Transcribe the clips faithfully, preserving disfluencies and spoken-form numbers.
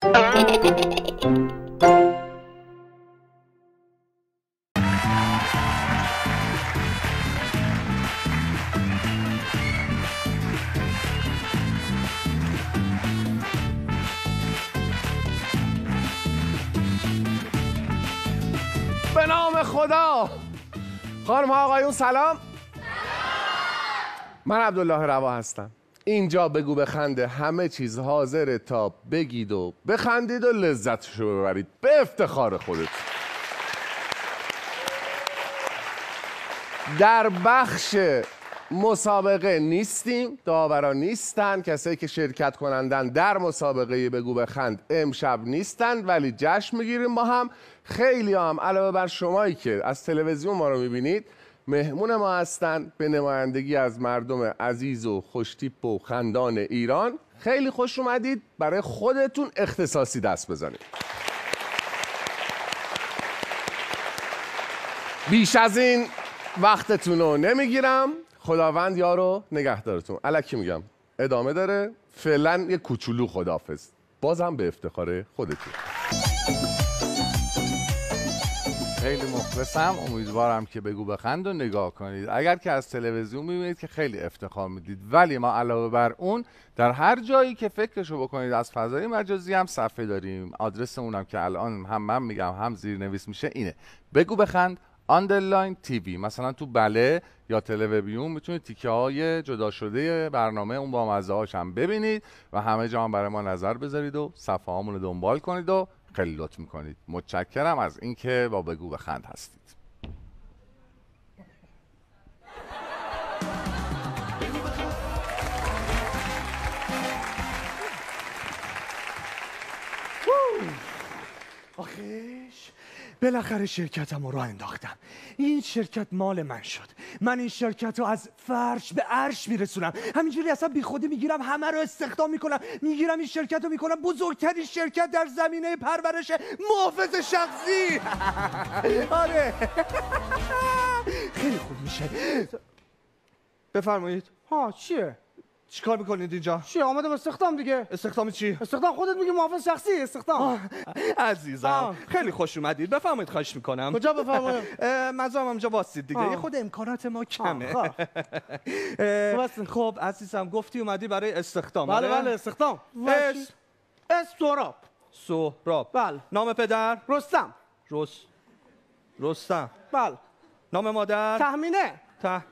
به نام خدا. خانم ها آقایون سلام. من عبدالله روا هستم. اینجا بگو بخنده همه چیز حاضره تا بگید و بخندید و لذتشو ببرید به افتخار خودت. در بخش مسابقه نیستیم، داورا نیستن، کسایی که شرکت کنندن در مسابقه بگو بخند امشب نیستن، ولی جشن میگیریم با هم. خیلی هم علاوه بر شمایی که از تلویزیون ما رو میبینید مهمون ما هستن، به نمایندگی از مردم عزیز و خوشتیپ و خندان ایران. خیلی خوش اومدید، برای خودتون اختصاصی دست بزنید. بیش از این وقتتون رو نمیگیرم. خداوند یارو نگهدارتون. الکی میگم ادامه داره. فعلا یه کوچولو خداحافظ. بازم به افتخار خودتون. خیلی مخلصم. امیدوارم که بگو بخند و نگاه کنید. اگر که از تلویزیون میبینید که خیلی افتخار میدید، ولی ما علاوه بر اون در هر جایی که فکرشو بکنید از فضای مجازی هم صفحه داریم. آدرس اونم که الان هم من میگم هم زیرنویس میشه اینه: بگو بخند آندرلاین تیوی. مثلا تو بله یا تلویزیون میتونید تیکه های جدا شده برنامه اون با مزه هاش هم ببینید و همه جا هم برای ما نظر بذارید و صفحه هامون رو دنبال کنید و خیلی لطف میکنید. متشکرم از اینکه با بگو بخند هستید. آخیش بالاخره شرکتم رو راه انداختم. این شرکت مال من شد. من این شرکت رو از فرش به عرش میرسونم. همینجوری اصلا بی خودی میگیرم همه رو استخدام میکنم. میگیرم این شرکت رو میکنم بزرگترین شرکت در زمینه پرورش محافظ شخصی. آره خیلی خوب میشه. بفرمایید. ها چیه؟ چیکار میکنید اینجا؟ چیه؟ آمدم استخدام دیگه. استخدام چی؟ استخدام خودت میگی محافظ شخصی استخدام. عزیزم آه. خیلی خوش اومدید. بفرمایید خواهش میکنم. کجا بفرمایید؟ مزام اینجا واسید دیگه. یه خود امکانات ما کمه. خب خب عزیزم گفتی اومدی برای استخدام. بله بله استخدام. اس اس سهراب. سهراب. بله. نام پدر؟ رستم. رس رستم. بله. نام مادر؟ تهمینه. ته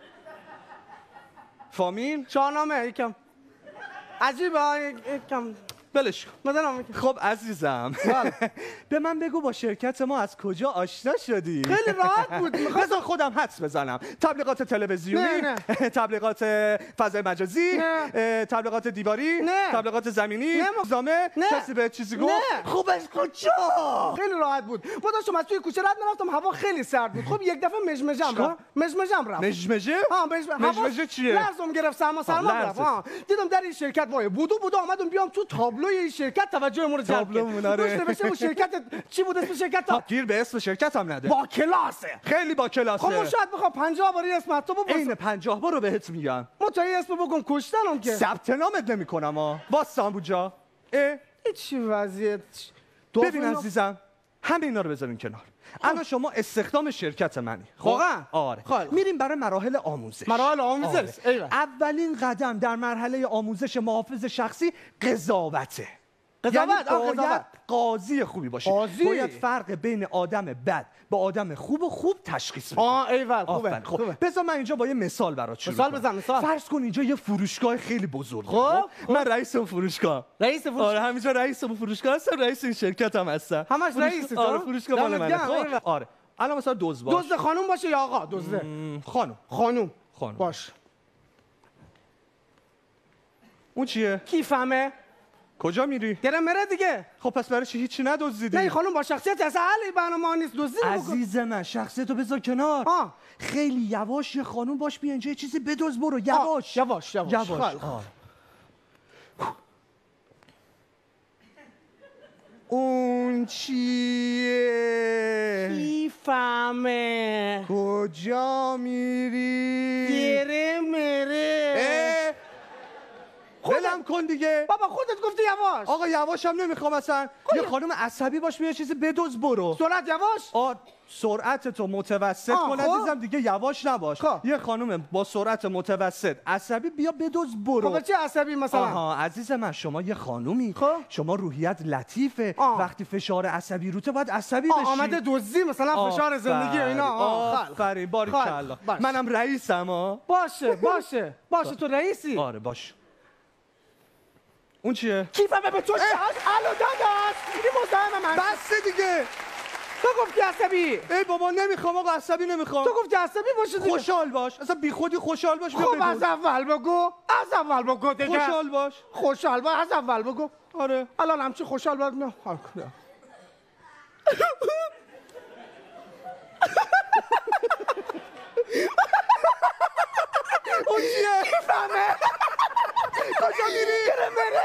فامیل؟ شاهنامه. یکم عجیبه. یکم بلش مدنم. خب عزیزم به من بگو با شرکت ما از کجا آشنا شدی؟ خیلی راحت بود. بذار خودم حدس بزنم. تبلیغات تلویزیونی؟ نه نه. تبلیغات فضای مجازی؟ نه. تبلیغات دیواری؟ نه. تبلیغات زمینی؟ نه. روزنامه؟ نه. کسی به چیزی گفت؟ نه. خب از کجا؟ خیلی راحت بود. ما داشتم از توی کوچه رد می‌رفتم، هوا خیلی سرد بود. خب یک دفعه مژمژم رفت. مژمژم رفت. مژمژه؟ ها مژمژه. مژمژه چیه؟ لرزم گرفت، سرما سرما رفت. ها دیدم در این شرکت وای بودو بودو آمدم بیام تو تابلوی این شرکت توجهمون رو جلب کرد. روش نوشته بود شرکت چی بود اسم شرکت؟ گیر به اسم شرکت هم نده. با کلاسه. خیلی با کلاسه. خب شاید بخوام پنجاه باری اسم تو بپرسم. عین پنجاه بار رو بهت میگم. متأی اسم بگم کشتنم که. ثبت نامت نمی‌کنم ها. واسه بوجا. اه چی وضعیت؟ ببین عزیزم همه اینا رو بذارین کنار. الان شما استخدام شرکت منی. خب آره. خب. میریم برای مراحل آموزش. مراحل آموزش. آره. اولین قدم در مرحله آموزش محافظ شخصی قضاوته. قضاوت. یعنی آه قضاوت. قاضی خوبی باشی. قاضی. باید فرق بین آدم بد با آدم خوب و خوب تشخیص بدی. آه ایول خوبه. خوبه. بذار من اینجا با یه مثال برات شروع مثال کنم. بزن مثال. فرض کن اینجا یه فروشگاه خیلی بزرگه. خب من رئیس اون فروشگاه. رئیس فروشگاه. آره همینجا رئیس اون فروشگاه هستم، رئیس این شرکت هم هستم. همش رئیس تو؟ آره فروشگاه مال منه. خب آره. الان مثلا دزد باش. دزد خانم باشه یا آقا؟ دزد خانم. خانم. خانم. باش. اون چیه؟ کی فهمه؟ کجا میری؟ گره مره دیگه. خب پس برای چی هیچی ندزدیدی؟ نه این خانم با شخصیت اصلا حالی برنامه نیست دزدی بکن. عزیز من شخصیتو بذار کنار. آه. خیلی یواش یه خانم باش بیا اینجا یه چیزی بدزد برو. یواش یواش یواش یواش. اون چیه؟ کی فهمه؟ کجا میری؟ گره مره. ولم کن دیگه. بابا خودت گفتی یواش. آقا یواشم نمیخوام اصلا. یه خانم عصبی باش یه چیزی بدوز برو. سرعت یواش؟ آ سرعت تو متوسط کن عزیزم دیگه یواش نباش. خواه. یه خانم با سرعت متوسط عصبی بیا بدوز برو. خب چه عصبی مثلا؟ آها عزیز من شما یه خانومی خب شما روحیت لطیفه آه. وقتی فشار عصبی روته باید عصبی بشی. آمده دزدی مثلا فشار زندگی و اینا. آفرین باریکلا. منم رئیسم ها. باشه باشه باشه تو رئیسی. آره باش. اون چیه؟ کیفمه به تو شهست. الو داداش این مزاحم من. بسه دیگه. تو گفتی عصبی. ای بابا نمیخوام آقا عصبی نمیخوام. تو گفتی عصبی باشه دیگه. خوشحال باش. اصلا بی خودی خوشحال باش. خب از اول بگو. از اول بگو دیگه. خوشحال باش. خوشحال باش از اول بگو. آره. الان همچی خوشحال باش نه حال کنه. اون چیه؟ کیفمه. کجا میری؟ گره مره.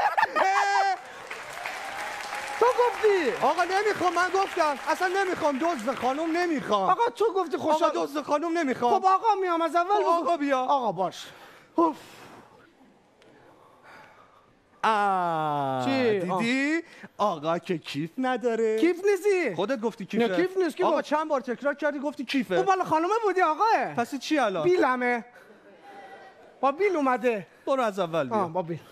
تو گفتی. آقا نمیخوام من گفتم اصلا نمیخوام دزد خانم نمیخوام. آقا تو گفتی خوشحال. آقا دزد خانم نمیخوام. خب آقا میام از اول بگو. آقا بیا. آقا باش. اوف. آه. چی؟ دیدی؟ آقا که کیف نداره. کیف نیستی. خودت گفتی کیفه. نه کیف نیست. آقا چند بار تکرار کردی گفتی کیفه. خب بالا خانومه بودی آقا. پس چی الان؟ بیلمه. با بیل اومده. برو از اول بیا. آه با بیل.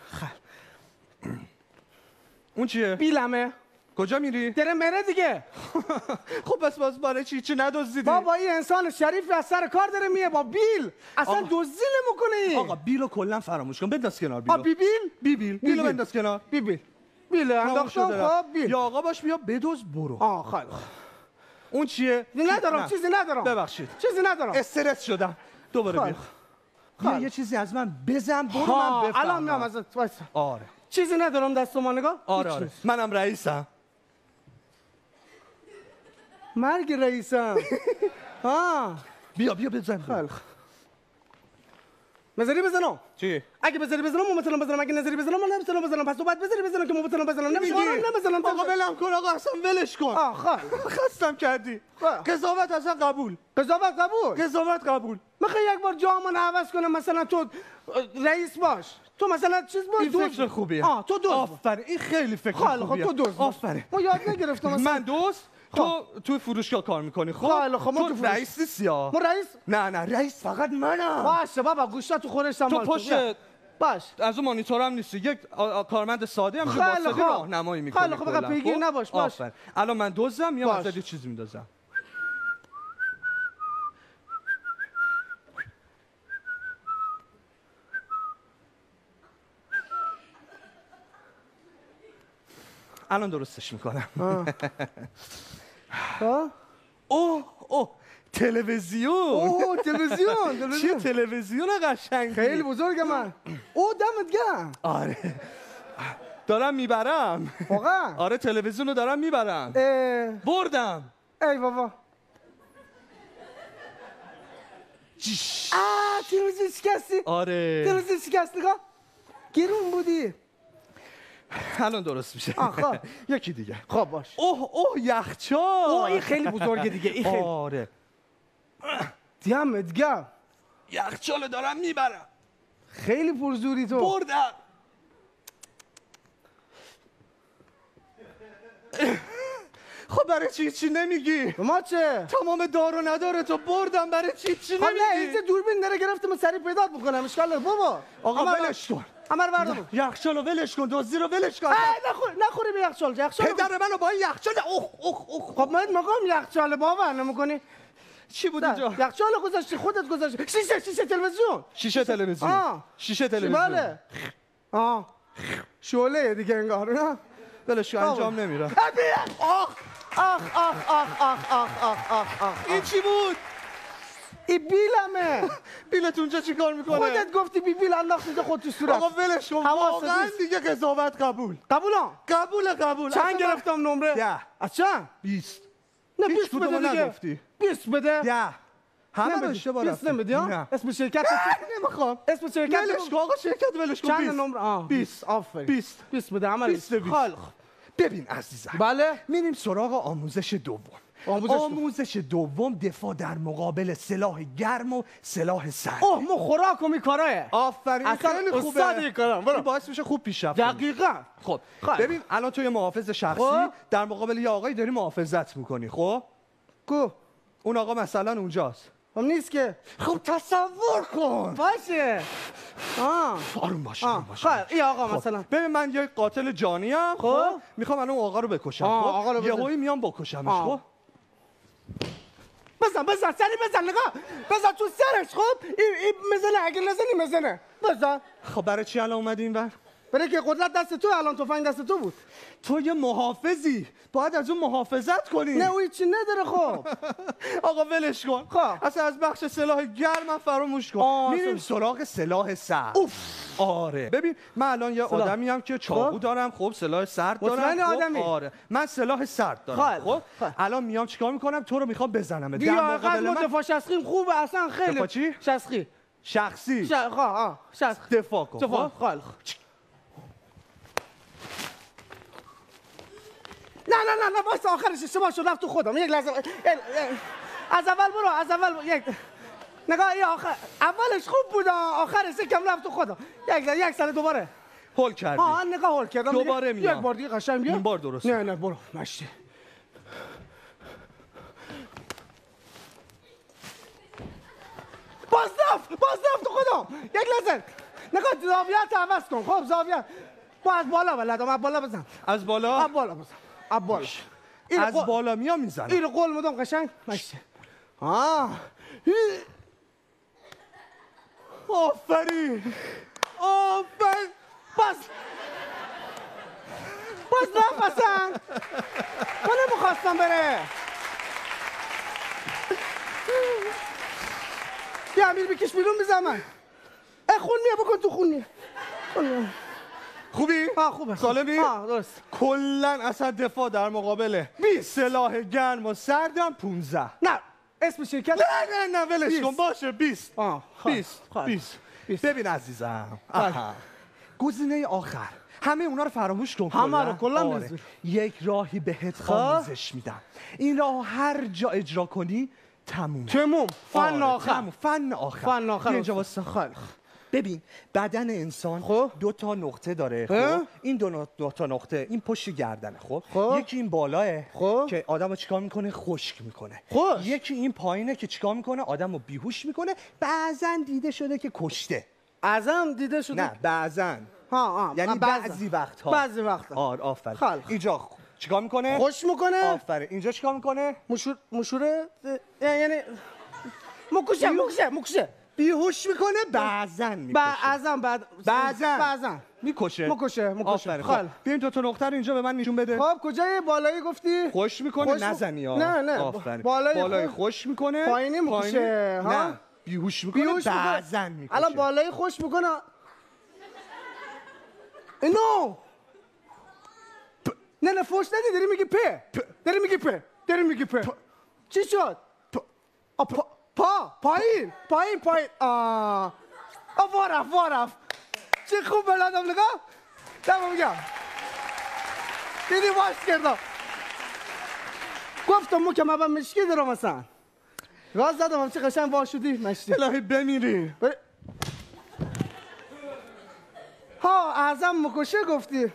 اون چیه؟ بیلمه. کجا میری؟ داره مره دیگه. خب بس بس برای چی چی ندزدیدی؟ بابا این انسان شریف از سر کار داره میه با بیل. اصلا آقا. دزدی نمیکنه این. آقا بیلو کلا فراموش کن. بنداز کنار بیلو. آ بی بیل؟ بی بیل. بیلو بنداز کنار. بی بیل. بیل انداختم خب بیل. یا آقا باش بیا بدوز برو. آه خیلی. اون چیه؟ ندارم چیزی ندارم. ببخشید. چیزی ندارم. استرس شدم. دوباره بیا. بیا یه چیزی از من بزن برو من بفهمم. الان میام ازت وایسا. آره. چیزی ندارم دست ما نگاه. آره آره. منم رئیسم. مرگ رئیسم. ها. بیا بیا بزن. خیلی. بذاری بزنم. چی؟ اگه بذاری بزنم من میتونم بزنم اگه نذاری بزنم من نمیتونم بزنم پس تو باید بذاری بزنم که من میتونم بزنم نمیشه نمیزنم آقا ولم کن آقا اصلا ولش کن. آه خیلی. خستم کردی. قضاوت اصلا قبول. قضاوت قبول. قضاوت قبول. میخوای یک بار جامون عوض کنم مثلا تو رئیس باش. تو مثلا چیز باش. این فکر خوبیه. آه تو دوست. آفرین این خیلی فکر خوبیه. خوبیه. تو دوست. آفرین. ما یاد نگرفتم مثلا. من دوست تو توی فروشگاه کار میکنی خب خیلی خب ما تو رئیس نیستی ها. ما رئیس؟ نه نه رئیس فقط منم. باشه بابا گوشت تو خورشتم تو پشت باش از اون مانیتورم نیستی یک کارمند ساده هم که واسطه راهنمایی میکنه. خیلی خب فقط پیگیر نباش باش. الان من دزدم میام ازت یه چیزی میندازم. الان درستش میکنم. اوه اوه تلویزیون. اوه تلویزیون. چیه تلویزیون قشنگی. خیلی بزرگه من. او دمت گرم. آره دارم میبرم. واقعا؟ آره تلویزیون رو دارم میبرم. بردم. ای بابا. آه تلویزیون شکستی. آره تلویزیون شکست نگاه. گرون بودی. الان درست میشه. آخه یکی دیگه. خب باش. اوه اوه یخچال. اوه این خیلی بزرگه دیگه این خیلی. آره. دمت گرم. یخچال دارم میبرم. خیلی پرزوری تو. بردم. خب برای چی چی نمیگی؟ ما چه؟ تمام دارو نداره تو بردم برای چی چی نمیگی؟ خب نه اینجا دوربین داره گرفتم سریع پیدا بکنم اشکال نداره بابا. آقا ولش کن. امر بردار. یخچال رو ولش کن دزدی رو ولش کن. نخور نخوری به یخچال. یخچال پدر منو با این یخچال اوه اوه اوه. خب من میگم یخچال بابا نمیکنی. چی بود اینجا؟ یخچال گذاشتی خودت گذاشتی. شیشه شیشه تلویزیون. شیشه تلویزیون. آه. شیشه تلویزیون. بله. آه. شعله دیگه انگار نه؟ ولش کن انجام نمیره. آخ آخ آخ آخ آخ آخ آخ آخ آخ. این چی بود؟ این بیلمه. بیلت اونجا چی کار میکنه؟ خودت گفتی بی بیل انداختی تو خود تو صورت. آقا ولش کن واقعا دیگه قضاوت قبول. قبولا؟ قبول قبول. چند گرفتم نمره؟ ده. از چند؟ بیست. نه بیست بده دیگه. نگفتی. بیست بده. ده. همه رو اشتباه بیست نمیدی ها؟ اسم شرکت نمیخوام. اسم شرکت ولش کن آقا شرکت ولش کن. چند نمره؟ آه بیست. آفرین. بیست. بیست بده عمل. بیست. ببین عزیزم بله میریم سراغ آموزش دوم. آموزش, آموزش دوم دفاع در مقابل سلاح گرم و سلاح سرد. اوه مو خوراک و میکارایه. آفرین خیلی خوبه. استاد کارم. این باعث میشه خوب پیشرفت کنی. دقیقاً. خب ببین الان تو یه محافظ شخصی خب. در مقابل یه آقایی داری محافظت میکنی. خب کو اون آقا مثلا اونجاست. خب نیست که. خب تصور کن. باشه. آه آروم باش آروم باش. خب این آقا خب. مثلا ببین من یه قاتل جانی ام. خب میخوام الان اون آقا رو بکشم. خب یهویی میام بکشمش. خب بزن بزن سری بزن نگاه بزن تو سرش. خب این این میزنه اگه نزنی میزنه. بزن. خب برای چی الان اومدی اینور؟ برای که قدرت دست تو الان تفنگ دست تو بود. تو یه محافظی باید از اون محافظت کنی. نه اوی چی نداره. خب آقا ولش کن. خب اصلا از بخش سلاح گرم فراموش کن. میریم سراغ سلاح سرد. اوف آره ببین من الان یه سلاح. آدمی ام که چاقو دارم. خب سلاح سرد دارم. مطمئن آدمی؟ آره من سلاح سرد دارم. خب الان میام چیکار میکنم؟ تو رو میخوام بزنم. دیگه مقابل من دفاع شخصی خوبه اصلا خیلی. دفاع چی؟ شخصی. شخصی. ش... آه شخصی. دفاع کن. دفاع خال. نه نه نه نه واسه آخرش اشتباه شد رفت تو خودم. یک لحظه از اول برو از اول برو. یک نگاه این آخر اولش خوب بود آخرش کم رفت تو خودم. یک یک سال دوباره هول کردی. ها نگاه هول کردم. دوباره میام. یک بار دیگه قشنگ بیا. این بار درست. نه نه برو مشتی. باز رفت باز رفت تو خودم. یک لحظه نگاه زاویه عوض کن. خب زاویه با از بالا بلدم. از بالا بزن. از بالا؟ از بالا بزن. از بالا. از قل... بالا میام میزنم. اینو قول میدم قشنگ. ماشي. آه. آفرین. آفرین. بس. بس نفسن. من نمیخواستم بره. بیا امیر بکش بیرون بزنم. ای خون میه بکن تو خون میه. خوبی؟ آه خوبه. سالمی؟ آه درست. کلا اصلا دفاع در مقابل بیست سلاح گرم و سردم پونزده. نه اسم شرکت نه نه نه ولش کن باشه بیست. آه بیست. بیست. ببین عزیزم. آها. گزینه آخر. همه اونا رو فراموش کن. همه رو کلا بزن. یک راهی بهت آموزش میدم. این راه هر جا اجرا کنی تموم. تموم. فن آخر. فن آخر. فن آخر. اینجا واسه خالق. ببین بدن انسان خب دو تا نقطه داره. خب این دو, دو تا نقطه این پشت گردنه. خب, خب؟ یکی این بالاه خب؟ که آدمو چیکار میکنه؟ خشک میکنه. خب یکی این پایینه که چیکار میکنه؟ آدمو بیهوش میکنه. بعضن دیده شده که کشته. ازم دیده شده؟ نه بعضن. ها ها یعنی بعضی وقتها. بعضی وقتا. آره آفرین. اینجا چیکار میکنه؟ خوش میکنه. آفرین. اینجا چیکار میکنه؟ مشور مشوره یعنی مکشه مکشه مکشه بیهوش میکنه. بعضن میکشه. بعضن بعد بعضن بعضن میکشه. مکشه مکشه. خب بیاین دو تا نقطه رو اینجا به من نشون بده. خب کجای بالایی گفتی؟ خوش میکنه. خوش نزنی ها. نه نه آفرین. بالایی, بالایی خوش میکنه. پایینی مکشه. ها نه بیهوش میکنه. بعضن میکشه. الان بالایی خوش میکنه. اینو نه نه فوش ندی. داری میگی په داری میگی په داری میگی په چی شد؟ پا پا پایین پایین پایین. آه آه وارف وارف چی خوب بلدم. نگاه دمو میگم دیدی واش کردم. گفتم مو که مبا مشکی دارم مثلا. راز زدم هم چه قشنگ واش شدی مشتی. الهی بمیری. ها اعظم مکشه گفتی.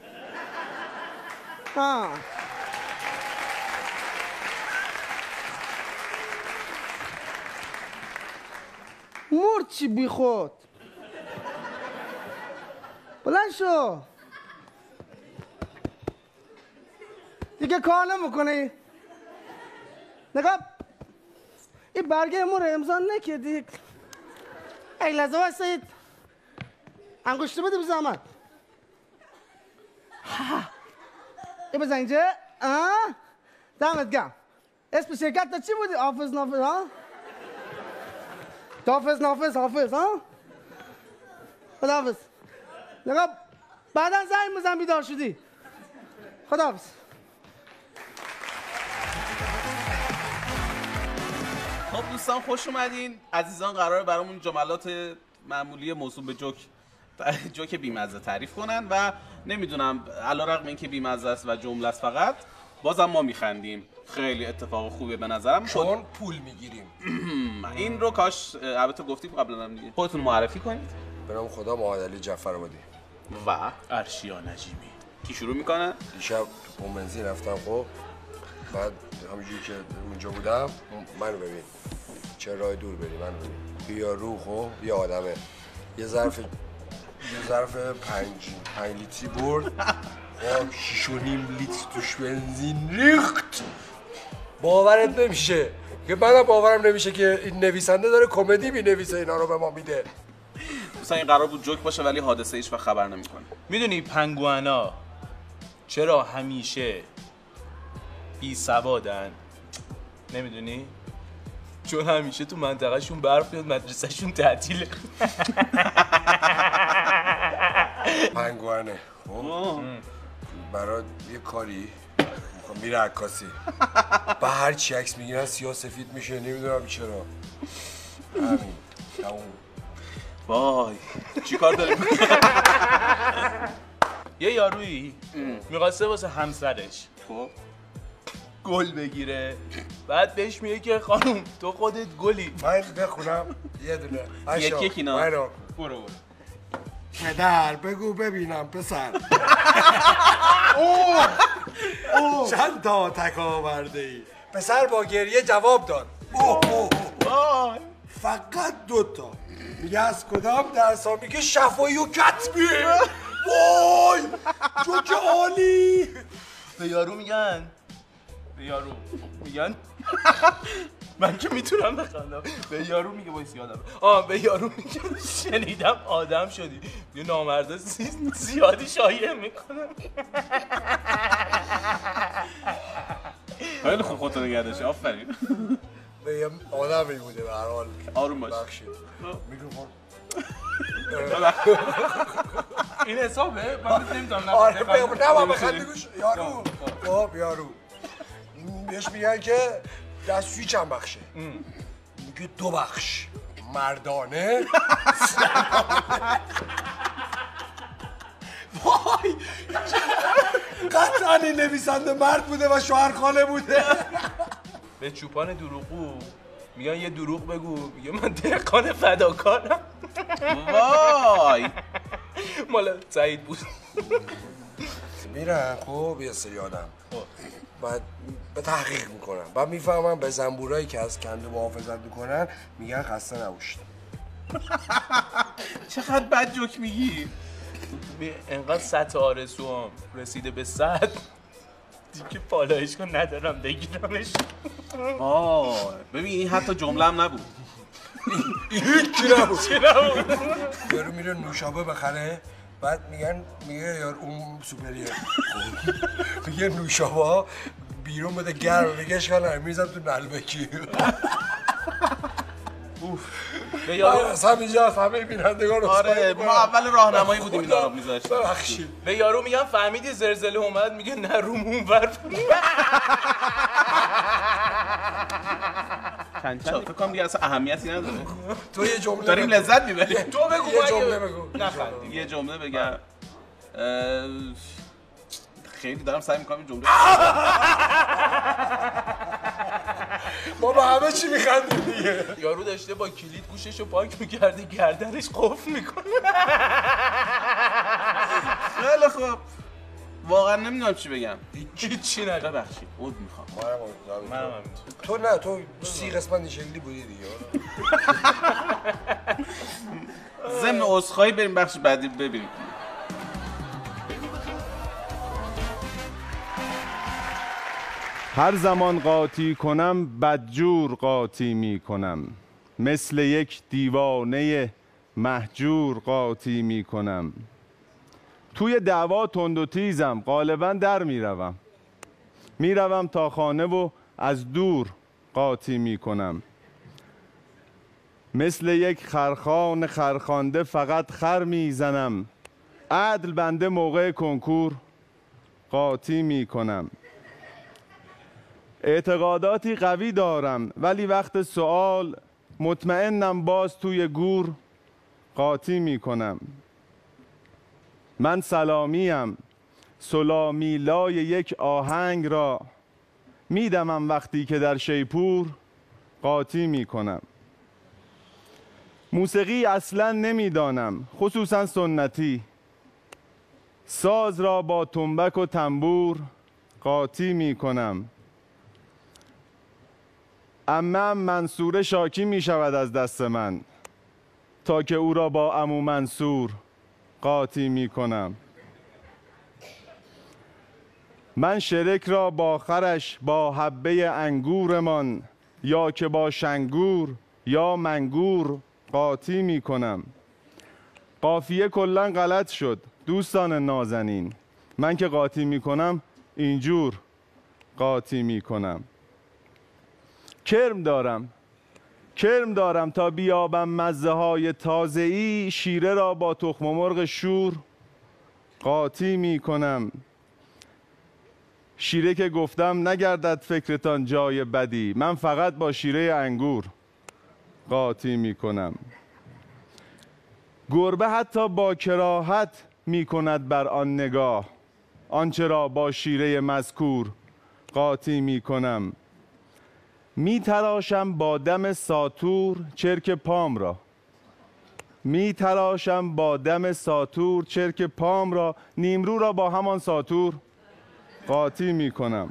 ها مرد چی بی خود. بلند شو دیگه کار نمیکنه. نگاه این برگه مو رو امضا نکردی. ای لحظه واسه انگشت بده بزحمت. ای بزن اینجا. آه دمت گرم. اسم شرکت تا چی بودی؟ حافظ نافظ ها؟ حافظ نافظ حافظ ها؟ خداحافظ. نگاه بعدا زنگ بزن بیدار شدی. خداحافظ. خب دوستان خوش اومدین. عزیزان قراره برامون جملات معمولی موضوع به جوک جوک بی‌مزه تعریف کنن و نمیدونم علیرغم اینکه بی‌مزه است و جمله است فقط بازم ما میخندیم. خیلی اتفاق خوبه به نظرم. چون پول میگیریم. این رو کاش البته گفتیم قبلا هم دیگه. خودتون معرفی کنید. به نام خدا محمدعلی جعفرآبادی و ارشیا نجیمی. کی شروع میکنه؟ دیشب اون بنزین رفتم، خب بعد همونجوری که اونجا بودم منو ببین چه راه دور بری، منو ببین بیا رو، خب یه آدمه یه ظرف یه ظرف پنج پنج لیتری برد، خب شیش و نیم لیتر توش بنزین ریخت. باورت نمیشه که منم باورم نمیشه که این نویسنده داره کمدی مینویسه اینا رو به ما میده. مثلا این قرار بود جوک باشه ولی حادثه هیچ وقت خبر نمیکنه. میدونی پنگوانا چرا همیشه بی سوادن؟ نمیدونی؟ چون همیشه تو منطقهشون برف میاد، مدرسهشون تعطیله. پنگوانه خب برای یه کاری میره عکاسی، با هر چی عکس میگیرن سیاه سفید میشه، نمیدونم چرا. همین تموم. وای چی کار داریم؟ یه یارویی میخواسته واسه همسرش خب گل بگیره، بعد بهش میگه که خانم تو خودت گلی. من بخونم یه دونه یکی یکی نه برو برو پدر بگو ببینم پسر چند تا تک آورده ای؟ پسر با گریه جواب داد اوه اوه اوه. فقط دوتا. میگه از کدام درس ها؟ میگه شفایی و کتبی. وای جوک عالی. به یارو میگن به یارو میگن من که میتونم بخندم. به یارو میگه وایس یادم آه به یارو میگه شنیدم آدم شدی. یه نامرده زیادی شایعه میکنم. خیلی خوب خودتو نگه داشتی، آفرین. به یه آدمی بوده به هر حال. آروم باش. بخشید میکروفون این حسابه؟ من نمیدونم. آره بگم نه بابا بخندی گوش یارو. خب یارو بهش میگن که دستشویی چند بخشه؟ میگه دو بخش، مردانه. وای قطعا این نویسنده مرد بوده و شوهرخانه بوده. به چوپان دروغگو میگن یه دروغ بگو، میگه من دهقان فداکارم. وای مال سعید بود. میرن خب یه سری آدم بعد به تحقیق میکنن، بعد میفهمن به زنبورایی که از کنده محافظت میکنن میگن خسته نباشید. چقدر بد جوک میگی. انقدر سطح آرزوام رسیده به صد دیگه پالایش کن ندارم بگیرمش. آه ببین این حتی جمله هم نبود. هیچی نبود. یارو میره نوشابه بخره، بعد میگن میگه یار اون سوپریه میگه نوشابه بیرون بده گرم، میگه اشکال نداره میریزم تو نلبکی. به یارو از همینجا از همه بینندگان آره ما اول راهنمایی بودیم اینا رو میذاشتیم. ببخشید. به یارو میگن فهمیدی زلزله اومد؟ میگه نه روم اونور. چند چند فکر کنم دیگه اصلا اهمیتی نداره. تو یه جمله داریم لذت میبریم. تو بگو یه جمله بگو. نخند. یه جمله بگم. خیلی دارم سعی میکنم این جمله. ما به همه چی میخندیم دیگه. یارو داشته با کلید گوششو پاک میکرده، گردنش قفل میکنه. خیلی خوب. واقعا نمیدونم چی بگم. هیچی نگه. ببخشید عود میخوام. منم همینطور. تو نه تو سی قسمت این شکلی بودی دیگه. ضمن عذرخواهی بریم بخش بعدی ببینیم. هر زمان قاطی کنم بدجور قاطی می کنم، مثل یک دیوانه مهجور قاطی می کنم. توی دعوا تند و تیزم، غالبا در می روم می روم تا خانه و از دور قاطی می کنم. مثل یک خرخان خرخانده فقط خر می زنم، عدل بنده موقع کنکور قاطی می کنم. اعتقاداتی قوی دارم ولی وقت سوال مطمئنم باز توی گور قاطی می کنم. من سلامیم سلامیلای یک آهنگ را میدمم وقتی که در شیپور قاطی میکنم. موسیقی اصلا نمیدانم، خصوصا سنتی. ساز را با تنبک و تنبور قاطی میکنم. عمم منصور شاکی میشود از دست من تا که او را با عمو منصور قاطی میکنم. من شرک را با خرش با حبه انگورمان یا که با شنگور یا منگور قاطی می کنم. قافیه کلا غلط شد دوستان نازنین، من که قاطی می کنم اینجور قاطی می کنم. کرم دارم کرم دارم تا بیابم مزه های تازه‌ای، شیره را با تخم مرغ شور قاطی می کنم. شیره که گفتم نگردد فکرتان جای بدی، من فقط با شیره انگور قاطی می کنم. گربه حتی با کراهت می کند بر آن نگاه، آنچه را با شیره مذکور قاطی می کنم. می تراشم با دم ساطور چرک پام را، می تراشم با دم ساطور چرک پام را، نیمرو را با همان ساطور قاطی می کنم.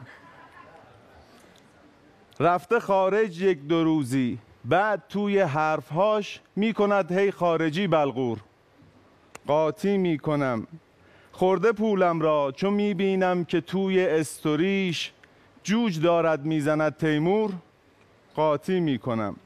رفته خارج یک دو روزی، بعد توی حرفهاش می کند هی خارجی بلغور قاطی می کنم. خورده پولم را چون می بینم که توی استوریش جوج دارد می زند تیمور قاطی می کنم.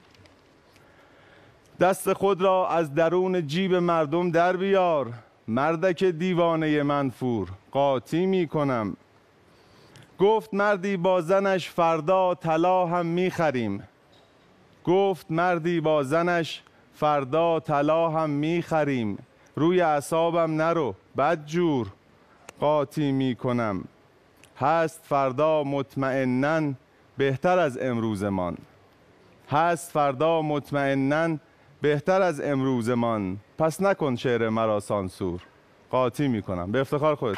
دست خود را از درون جیب مردم در بیار، مردک دیوانه منفور قاطی می کنم. گفت مردی با زنش فردا طلا هم می خریم، گفت مردی با زنش فردا طلا هم می خریم، روی اعصابم نرو بد جور قاطی می کنم. هست فردا مطمئنن بهتر از امروزمان، هست فردا مطمئنن بهتر از امروزمان، پس نکن شعر مرا سانسور قاطی می کنم. به افتخار خودت.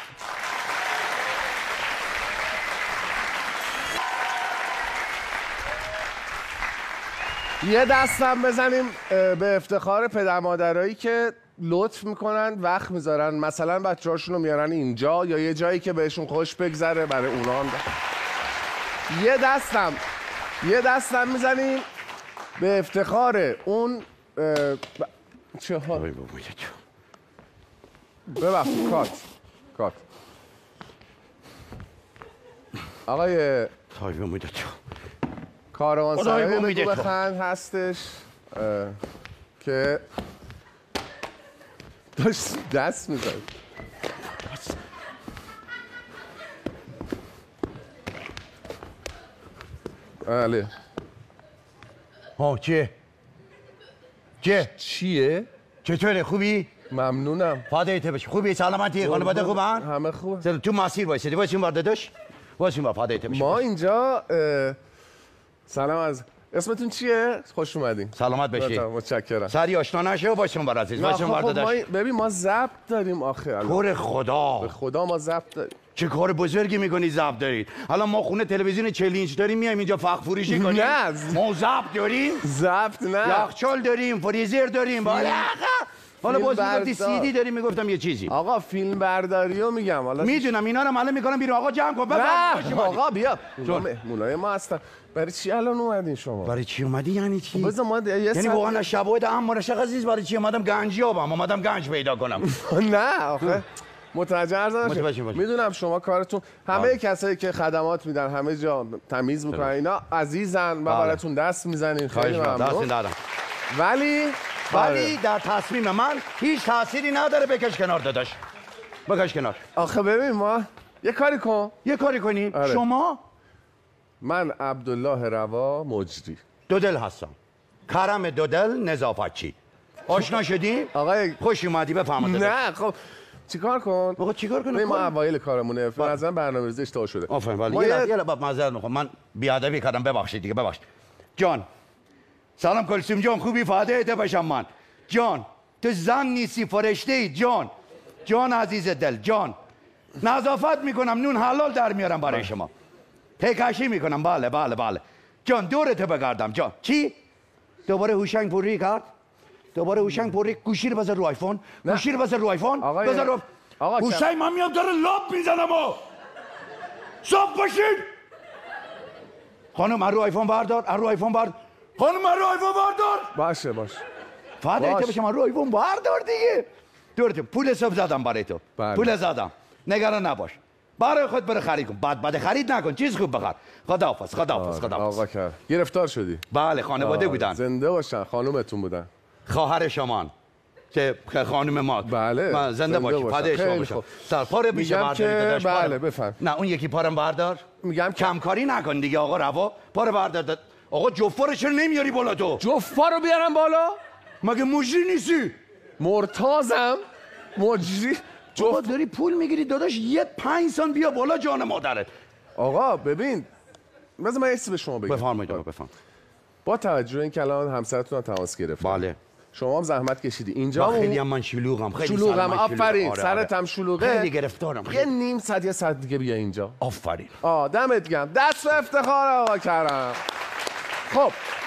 یه دستم بزنیم به افتخار پدر مادرایی که لطف میکنن وقت میذارن، مثلا بچه هاشون رو میارن اینجا یا یه جایی که بهشون خوش بگذره برای اونا هم. یه دستم یه دستم میزنیم به افتخار اون ب... چه ها ببخشید کات کات آقای کاروانسرای بگو بخند هستش که داشت دست میزد. بله. ها چیه؟ چیه؟ چیه؟ چطوره خوبی؟ ممنونم. فدایت بشه. خوبی سلامتی خانواده خوبن؟ همه خوبه. تو مسیر وایسیدی واسه این داداش؟ واسه این فدایت بشه. ما اینجا سلام از اسمتون چیه؟ خوش اومدین. سلامت بشی. متشکرم. سری آشنا نشه و واسه اون عزیز. واسه اون داداش. ببین ما ضبط داریم آخه. کور خدا. به خدا ما ضبط داریم. چه کار بزرگی میکنی ضبط دارید؟ حالا ما خونه تلویزیون چهل اینچ داریم میایم اینجا فخر فروشی کنیم. نه ما ضبط داریم. ضبط نه. یخچال داریم، فریزر داریم. حالا باز میگفتی سی دی داریم میگفتم یه چیزی. آقا فیلم برداریو میگم حالا. میدونم اینا رو معلوم میکنم بیرون. آقا جمع کن. نه آقا بیا. مولای ما هستن. برای چی الان اومدین شما؟ برای چی اومدی یعنی چی؟ بذار ما یعنی واقعا شواهد اما رشق عزیز برای چی اومدم گنجیابم، اومدم گنج پیدا کنم. نه آخه متوجه ارزش میدونم شما کارتون همه آه. کسایی که خدمات میدن همه جا تمیز میکنن اینا عزیزن و براتون دست میزنین خیلی ممنون. ولی ولی در تصمیم من هیچ تأثیری نداره. بکش کنار داداش، بکش کنار. آخه ببین ما یه کاری کن یه کاری کنی آره. شما من عبدالله روا مجری دودل هستم، کرم دودل نظافتچی. آشنا شدی؟ آقای خوش اومدی بفهمید. نه خب چیکار کن؟ آقا چیکار کنم؟ ما اوایل کارمونه به نظر برنامه‌ریزی اشتباه شده. آفرین ولی یه یه لحظه معذرت میخوام من بیادبی کردم ببخشید دیگه ببخشید. جان سلام کلثوم جان خوبی فدایت بشم من. جان تو زن نیستی فرشته ای جان. جان عزیز دل جان نظافت میکنم، نون حلال در میارم برای شما. تکشی میکنم. بله بله بله. جان دورتو بگردم. جان چی؟ دوباره هوشنگ پوری کرد؟ دوباره هوشنگ پوری. گوشی رو بذار رو آیفون. گوشی رو بذار رو آیفون. بذار رو آقا هوشنگ من میام داره لاب میزنم و صاف باشین. خانم رو آیفون بردار. رو آیفون بردار. خانم رو آیفون بردار. باشه باشه. فاده تو بشم رو آیفون بردار دیگه. دورتو پول حساب زدم برای تو. بله. پول زدم. نگران نباش. برای خود بره خرید کن. بعد بعد خرید نکن. چیز خوب بخر. خداحافظ خداحافظ خداحافظ. آقا کرد. گرفتار شدی؟ بله خانواده بودن. زنده باشن. خانومتون بودن. خواهر شمان که خانم ما. بله. من زنده باشی. فدای شما باشم. سر پاره میشه میگم که بله بفهم. نه اون یکی پارم بردار. میگم کمکاری نکن دیگه آقا روا. پاره بردار. آقا جفا رو چرا نمیاری بالا تو؟ جفا رو بیارم بالا؟ مگه مجری نیستی؟ مرتازم مجری. آقا داری پول میگیری داداش یه پنج سان بیا بالا جان مادرت. آقا ببین مثلا من ایستی به شما بگم. بفرمایید آقا بفرم. با توجه این که الان همسرتون تماس گرفت. بله. شما هم زحمت کشیدی اینجا. خیلی هم من شلوغم. خیلی شلوغم. آفرین. سرت هم شلوغه. خیلی گرفتارم. یه نیم ساعت یه ساعت دیگه بیا اینجا. آفرین. آ دمت گرم. دست به افتخار آقا کرم. خب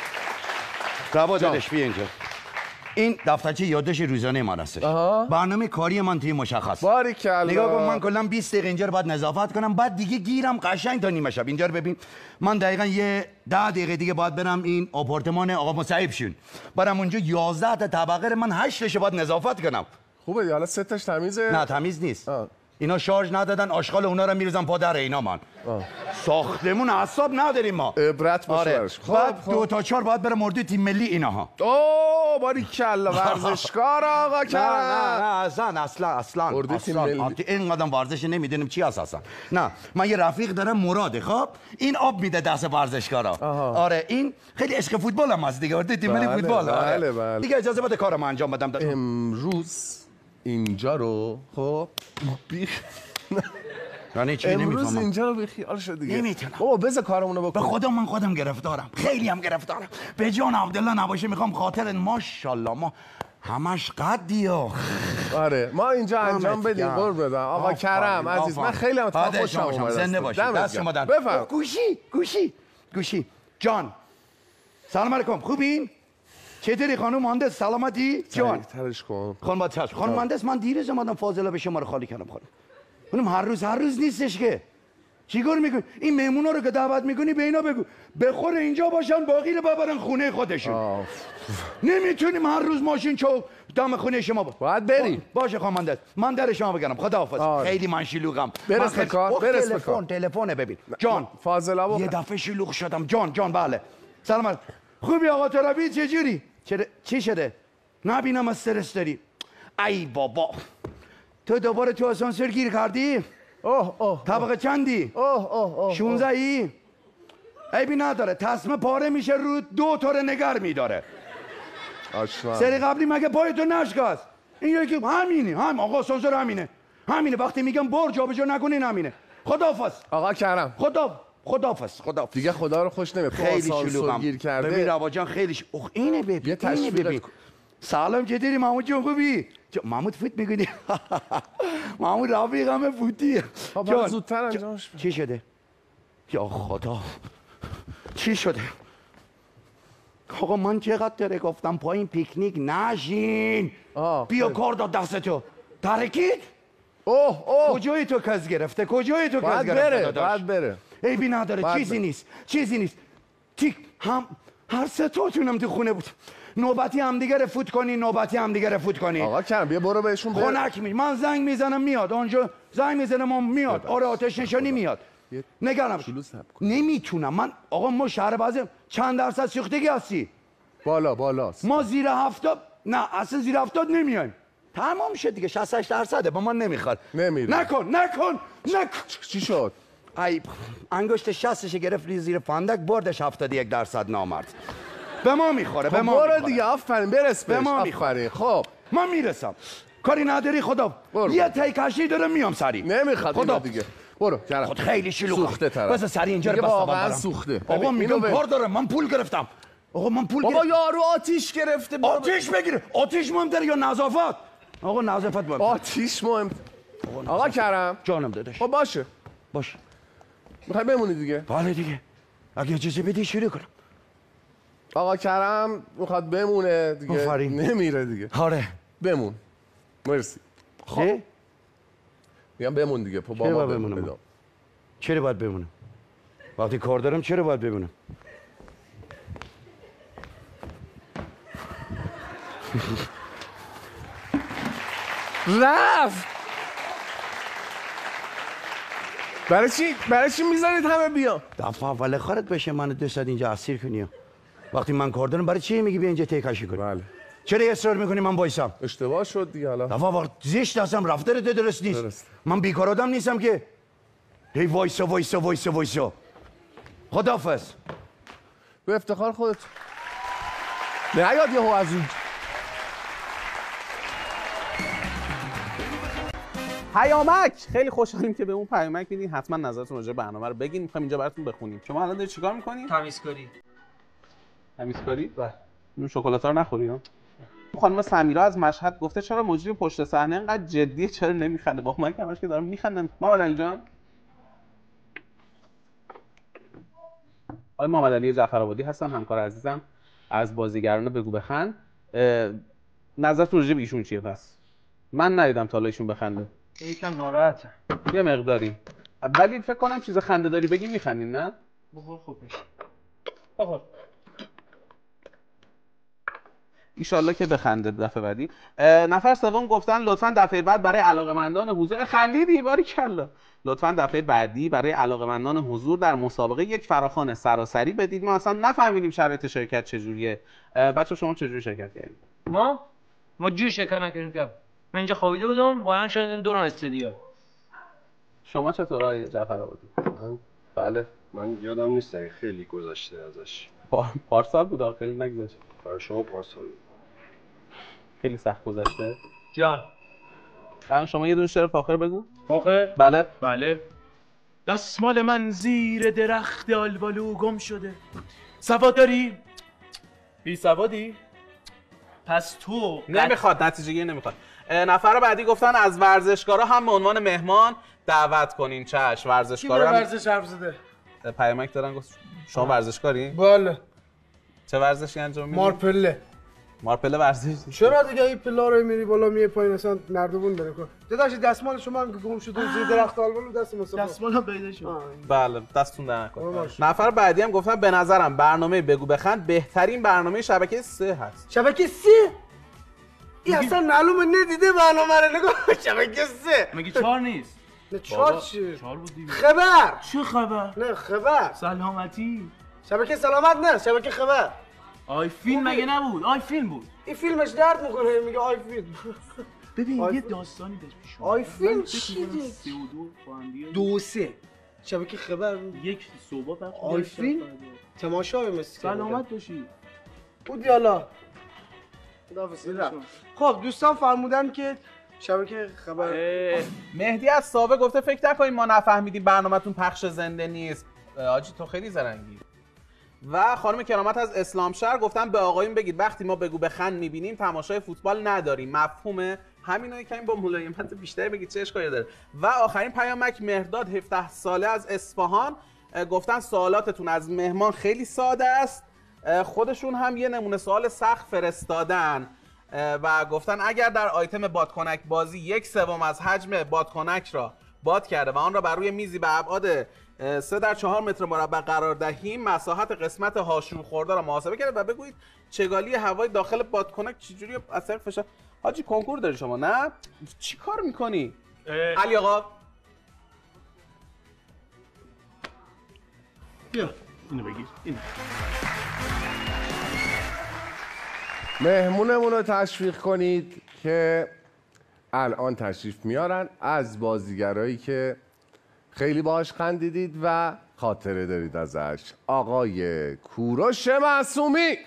روا دادش بیا اینجا. این دفترچه یادداشت روزانه من هستش. برنامه کاری من توی مشخص. باریکلا. نگاه کن من کلا بیست دقیقه اینجا رو باید نظافت کنم بعد دیگه گیرم قشنگ تا نیمه شب. اینجا رو ببین من دقیقاً یه ده دقیقه دیگه باید برم این آپارتمان آقا مصعب شون. برم اونجا یازده تا طبقه رو من هشت تاشو باید نظافت کنم. خوبه دیگه حالا سه تاش تمیزه؟ نه تمیز نیست. آه. اینا شارژ ندادن آشغال اونا رو میریزن پا در اینا من. آه. ساختمون اعصاب نداریم ما. عبرت باشه آره. برش. خب بعد خب. دو تا چهار باید بره مردی تیم ملی اینها. اوه باریکلا ورزشکار آقا کرم. نه نه اصلا اصلا اصلا مردی تیم ملی. اینقدر ورزش نمیدونیم چی هست اصلا. نه من یه رفیق دارم مراد خب این آب میده دست ورزشکارا. آره این خیلی عشق فوتبال هم هست دیگه. مردی تیم ملی فوتبال. بله بله. دیگه اجازه بده کارم انجام بدم. امروز اینجا رو خب بیخ یعنی چی امروز نمیفهمم. اینجا رو بی خیال شد دیگه. نمیتونم. بابا بذار کارمونو بکن. به خدا من خودم گرفتارم. خیلی هم گرفتارم. به جان عبدالله نباشه میخوام خاطر ماشاءالله ما همش قدی ها. آره ما اینجا انجام بدیم قرب بدم آقا کرم عزیز. من خیلی هم تا خوشم اومد. زنده باشی. دست شما در. بفرم. گوشی گوشی گوشی. جان سلام علیکم خوبین؟ چطوری خانم مهندس سلامتی؟ جان ترش کن. خانم چشم. خانم مهندس من دیروز اومدم فاضله به شما رو خالی کردم خانم. خانم هر روز هر روز نیستش که. چیکار میکنی؟ این مهمونا رو که دعوت میکنی به اینا بگو بخور اینجا باشن باقی رو ببرن خونه خودشون. نمیتونیم هر روز ماشین چو دم خونه شما با. باید بری. باشه خانم مهندس من در شما بگم خداحافظ. خیلی من شلوغم. برس به کار. برس به کار. تلفن تلفن ببین. جان فاضلا یه دفعه شلوغ شدم. جان جان بله. سلام. خوبی آقا ترابی چجوری؟ چی شده؟ نبینم استرس داری. ای بابا تو دوباره تو آسانسور گیر کردی؟ اوه اوه طبقه چندی؟ اوه اوه اوه شونزده ای؟ عیبی نداره تسمه پاره میشه رو دو تا نگر میداره. آشنا سری قبلی مگه پایتو نشکست؟ این یکی همینه هم آقا آسانسور همینه همینه وقتی میگم بار جابجا نکنین همینه. خداحافظ آقا کرم. خدا خداحافظ خداحافظ. دیگه خدا رو خوش نمیاد. خیلی شلوغم گیر کرده. ببین رواجان خیلی ش... اوه اینه ببین اینه ببین. سلام چطوری محمود جون خوبی؟ محمود فوت میگونی؟ محمود رفیقم فوتیه. جان زودتر انجامش چی شده؟ یا خدا چی شده؟ آقا من چقدر تره گفتم پایین پیکنیک نشین. بیا کار داد دستتو. ترکید؟ اوه اوه کجای تو کز گرفته؟ کجای تو کز گرفته؟ باید بره باید بره. عیبی نداره چیزی نیست چیزی نیست. تیک هم هر سه تاتونم تو خونه بود. نوبتی هم دیگه رو فوت کنی نوبتی هم دیگه رو فوت کنی. آقا کرم بیا برو بهشون بر. خنک می من زنگ میزنم میاد اونجا زنگ میزنم میاد. آره آتش نشانی میاد. نگرم نمیتونم من. آقا ما شهر بعضی چند درصد سوختگی هستی؟ بالا بالاست. ما زیر هفتاد نه اصلا زیر هفتاد نمیایم. تمام شد دیگه شصت هشت درصده با من نمیخواد. نمیره. نکن نکن نکن. چی شد؟ ای انگشت شصتش گرفت زیر فندک بردش هفتاد و یک درصد نامرد. به ما میخوره به ما برو دیگه آفرین برس به ما میخوره. خب من میرسم کاری نداری خدا یه تیکشی دارم میام سری. نمیخواد خدا دیگه برو کرم. خود خیلی شلوغه. سوخته طرف. بس سری اینجا رو بس واقعا سوخته. آقا میگم کار دارم من پول گرفتم. آقا من پول بابا یارو آتیش گرفته. آتیش بگیره. آتیش مهمتره یا نظافت؟ آقا نظافت مهم. آتیش مهم. آقا کرم جانم داداش. خب باشه باش. میخوای بمونی دیگه؟ بله دیگه. اگه اجازه بدی شروع کنم. آقا کرم میخواد بمونه دیگه. آفرین. نمیره دیگه. آره. بمون. مرسی. خب میگم بمون دیگه. با چرا ما باید بمون. بمونم؟ چرا باید بمونم؟ وقتی کار دارم چرا باید بمونم؟ رفت. برای چی؟ برای چی میذارید همه بیان؟ دفعه اول خارت بشه من دوست اینجا اسیر کنی. وقتی من کار دارم برای چی میگی بیا اینجا تکاشی کنی؟ بله. چرا اصرار میکنی من وایسم؟ اشتباه شد دیگه حالا. دفعه وقت زشت هستم رفتارت درست نیست. درست. من بیکار آدم نیستم که هی وایسا وایسا وایسا وایسا. خداحافظ. به افتخار خودت. نه یاد یهو از اون پیامک. خیلی خوشحالیم که به اون پیامک میدین. حتما نظرتون راجع به برنامه رو بگین. میخوایم اینجا براتون بخونیم. شما الان دارید چیکار میکنین؟ تمیزکاری. تمیزکاری؟ بله. اون شکلات‌ها رو نخوری ها. خانم سمیرا از مشهد گفته چرا مجری پشت صحنه انقدر جدیه چرا نمیخنده؟ با من که همش که دارم میخندم. محمد علی جان. آقای محمد علی جعفرآبادی هستن، همکار عزیزم از بازیگران بگو بخند. نظرتون راجع به ایشون چیه پس؟ من ندیدم تا حالا ایشون بخنده. یکم ناراحته. یه مقداری. ولی فکر کنم چیز خنده داری بگی میخندین نه؟ بخور خوب میشه. بخور. ایشالله که بخنده دفعه بعدی. نفر سوم گفتن لطفاً دفعه بعد برای علاقه‌مندان حضور خندیدی باریکلا. لطفاً دفعه بعدی برای علاقه‌مندان حضور در مسابقه یک فراخوان سراسری بدید. ما اصلا نفهمیدیم شرایط شرکت چجوریه. بچه شما چجوری شرکت کردید؟ ما ما جوری شرکت نکردیم که من اینجا خوابیده بودم بلند شدیم دوران استودیو. شما چطور آقای جعفرآبادی؟ بله من یادم نیست دقیقاً خیلی گذشته ازش. پارسال بود آخری نگذشت. برای شما پارسال. خیلی سخت گذشته. جان. الان شما یه دونه شعر فاخر بگو. فاخر؟ بله. بله. دستمال من زیر درخت آلبالو گم شده. سواد داری؟ بی سوادی؟ پس تو نمیخواد، نتیجه گیری نمیخواد. نفر بعدی گفتن از ورزشکارا هم به عنوان مهمان دعوت کنین. چش ورزشکارا هم ورزش حرف زده. پیامک دارن گفت شما ورزشکاری؟ بله. چه ورزشی انجام میدی؟ مارپله. مارپله ورزش؟ چرا دیگه این پلا رو میری بالا میه پایین اصلا نردبون داره کن. داداش دستمال شما هم که گم شده زیر درخت آلبالو دست مصطفی. دستمالم پیدا شد. بله دستتون در نکنه. نفر بعدی هم گفتن به نظرم برنامه بگو بخند بهترین برنامه شبکه سه هست. شبکه سه؟ این اصلا معلومه ندیده برنامه رو نگاه. شبکه سه مگه چهار نیست؟ نه چهار چی؟ چهار بود دیگه. خبر. چه خبر؟ نه خبر. سلامتی. شبکه سلامت نه، شبکه خبر. آی فیلم مگه نبود؟ آی فیلم بود. این فیلمش درد میکنه میگه آی فیلم. ببین یه داستانی بهش پیش آی فیلم چیه؟ سه و دو با هم دیگه. دو سه. شبکه خبر یک صبح بعد آی فیلم تماشا مثل سلامت باشی. بود یالا. خب دوستان فرمودن که شبکه خبر. مهدی از سابق گفته فکر نکنید ما نفهمیدیم برنامه‌تون پخش زنده نیست. آجی تو خیلی زرنگی. و خانم کرامت از اسلام شهر گفتن به آقایون بگید وقتی ما بگو بخند میبینیم تماشای فوتبال نداریم. مفهومه؟ همینو یکم با ملایمت بیشتر بگید چه اشکالی داره. و آخرین پیامک مهرداد هفده ساله از اصفهان گفتن سوالاتتون از مهمان خیلی ساده است. خودشون هم یه نمونه سوال سخت فرستادن و گفتن اگر در آیتم بادکنک بازی یک سوم از حجم بادکنک را باد کرده و آن را بر روی میزی به ابعاد سه در چهار متر مربع قرار دهیم مساحت قسمت حاشیه خورده را محاسبه کرده و بگویید چگالی هوای داخل بادکنک چجوری از طریق فشار. حاجی کنکور داری شما نه؟ چی کار میکنی؟ علی آقا بیا اینو بگیر. اینو مهمونمون رو تشویق کنید که الان تشریف میارن از بازیگرایی که خیلی باهاش خندیدید و خاطره دارید ازش. آقای کوروش معصومی.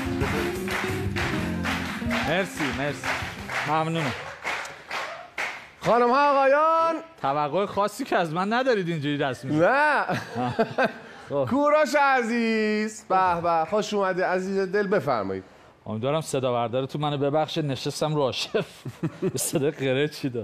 مرسی مرسی ممنونم. خانم ها آقایان، توقع خاصی که از من ندارید اینجوری رسمی؟ نه. کوروش عزیز، به به، خوش اومده عزیز دل، بفرمایید. امیدوارم صدا بردارتون منو ببخشه، نشستم رو آشف به صدا قره چی داد.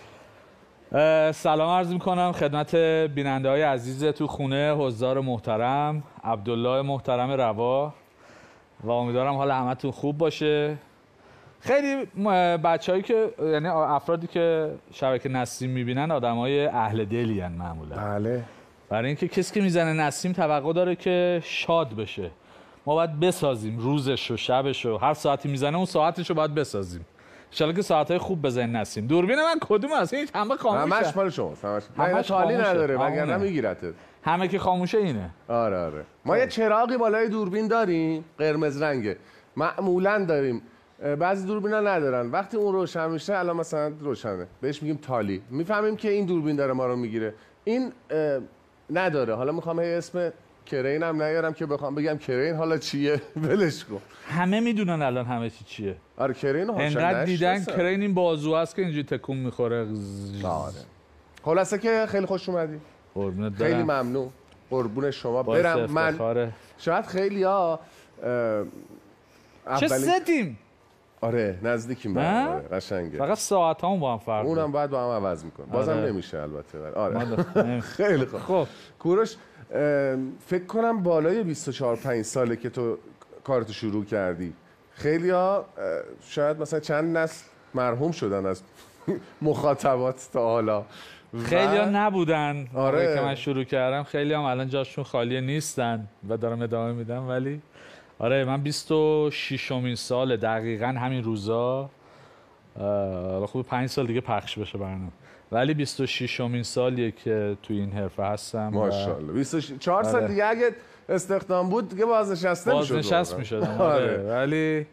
سلام عرض میکنم خدمت بیننده های عزیز تو خونه، حضار محترم، عبدالله محترم روا، و امیدوارم حال همتون خوب باشه. خیلی بچه‌هایی که یعنی افرادی که شبکه نسیم میبینن آدمای اهل دلی ان معمولا. بله. برای اینکه کسی که میزنه نسیم توقع داره که شاد بشه. ما باید بسازیم روزش و شبش و هر ساعتی میزنه اون ساعتش رو باید بسازیم. ان شاءالله که ساعت‌های خوب بزنین نسیم. دوربین من کدوم هست؟ این همه خاموشه. همش مال شماست. همش. همش خالی خاموشه. نداره آمونه. وگرنه میگیرته. همه که خاموشه اینه. آره آره. ما یه چراغی بالای دوربین داریم، قرمز رنگه. معمولاً داریم. بعضی دوربینا ندارن. وقتی اون روشن میشه، الان مثلا روشنه، بهش میگیم تالی. میفهمیم که این دوربین داره ما رو میگیره. این نداره. حالا میخوام یه اسم کرین هم نیارم که بخوام بگم کرین حالا چیه، ولش کن. همه میدونن الان همه چی چیه. آره کرین رو انقدر دیدن کرین این بازو هست که اینجوری تکون میخوره. آره. خلاصه که خیلی خوش اومدی. قربونت خیلی برم. ممنون. قربون شما برم. من شاید خیلی‌ها چه ستیم؟ آره نزدیکیم به آره قشنگه. فقط ساعتامون با هم فرق اونم باید با هم عوض میکنه. بازم آره. نمیشه البته. آره. خیلی خوب. خب کوروش فکر کنم بالای بیست و چهار پنج ساله که تو کارتو شروع کردی. خیلی‌ها شاید مثلا چند نسل مرحوم شدن از مخاطبات تا حالا. خیلی‌ها نبودن آره که من شروع کردم، خیلی هم الان جاشون خالی نیستن و دارم ادامه میدم. ولی آره من بیست و ششمین سال دقیقاً همین روزا، خوب پنج سال دیگه پخش بشه برنامه، ولی بیست و ششمین سالیه که تو این حرفه هستم. ماشاءالله. بیست و چهار سال آره. دیگه اگه استخدام بود دیگه بازنشسته میشد. بازنشست میشدم. آره. ولی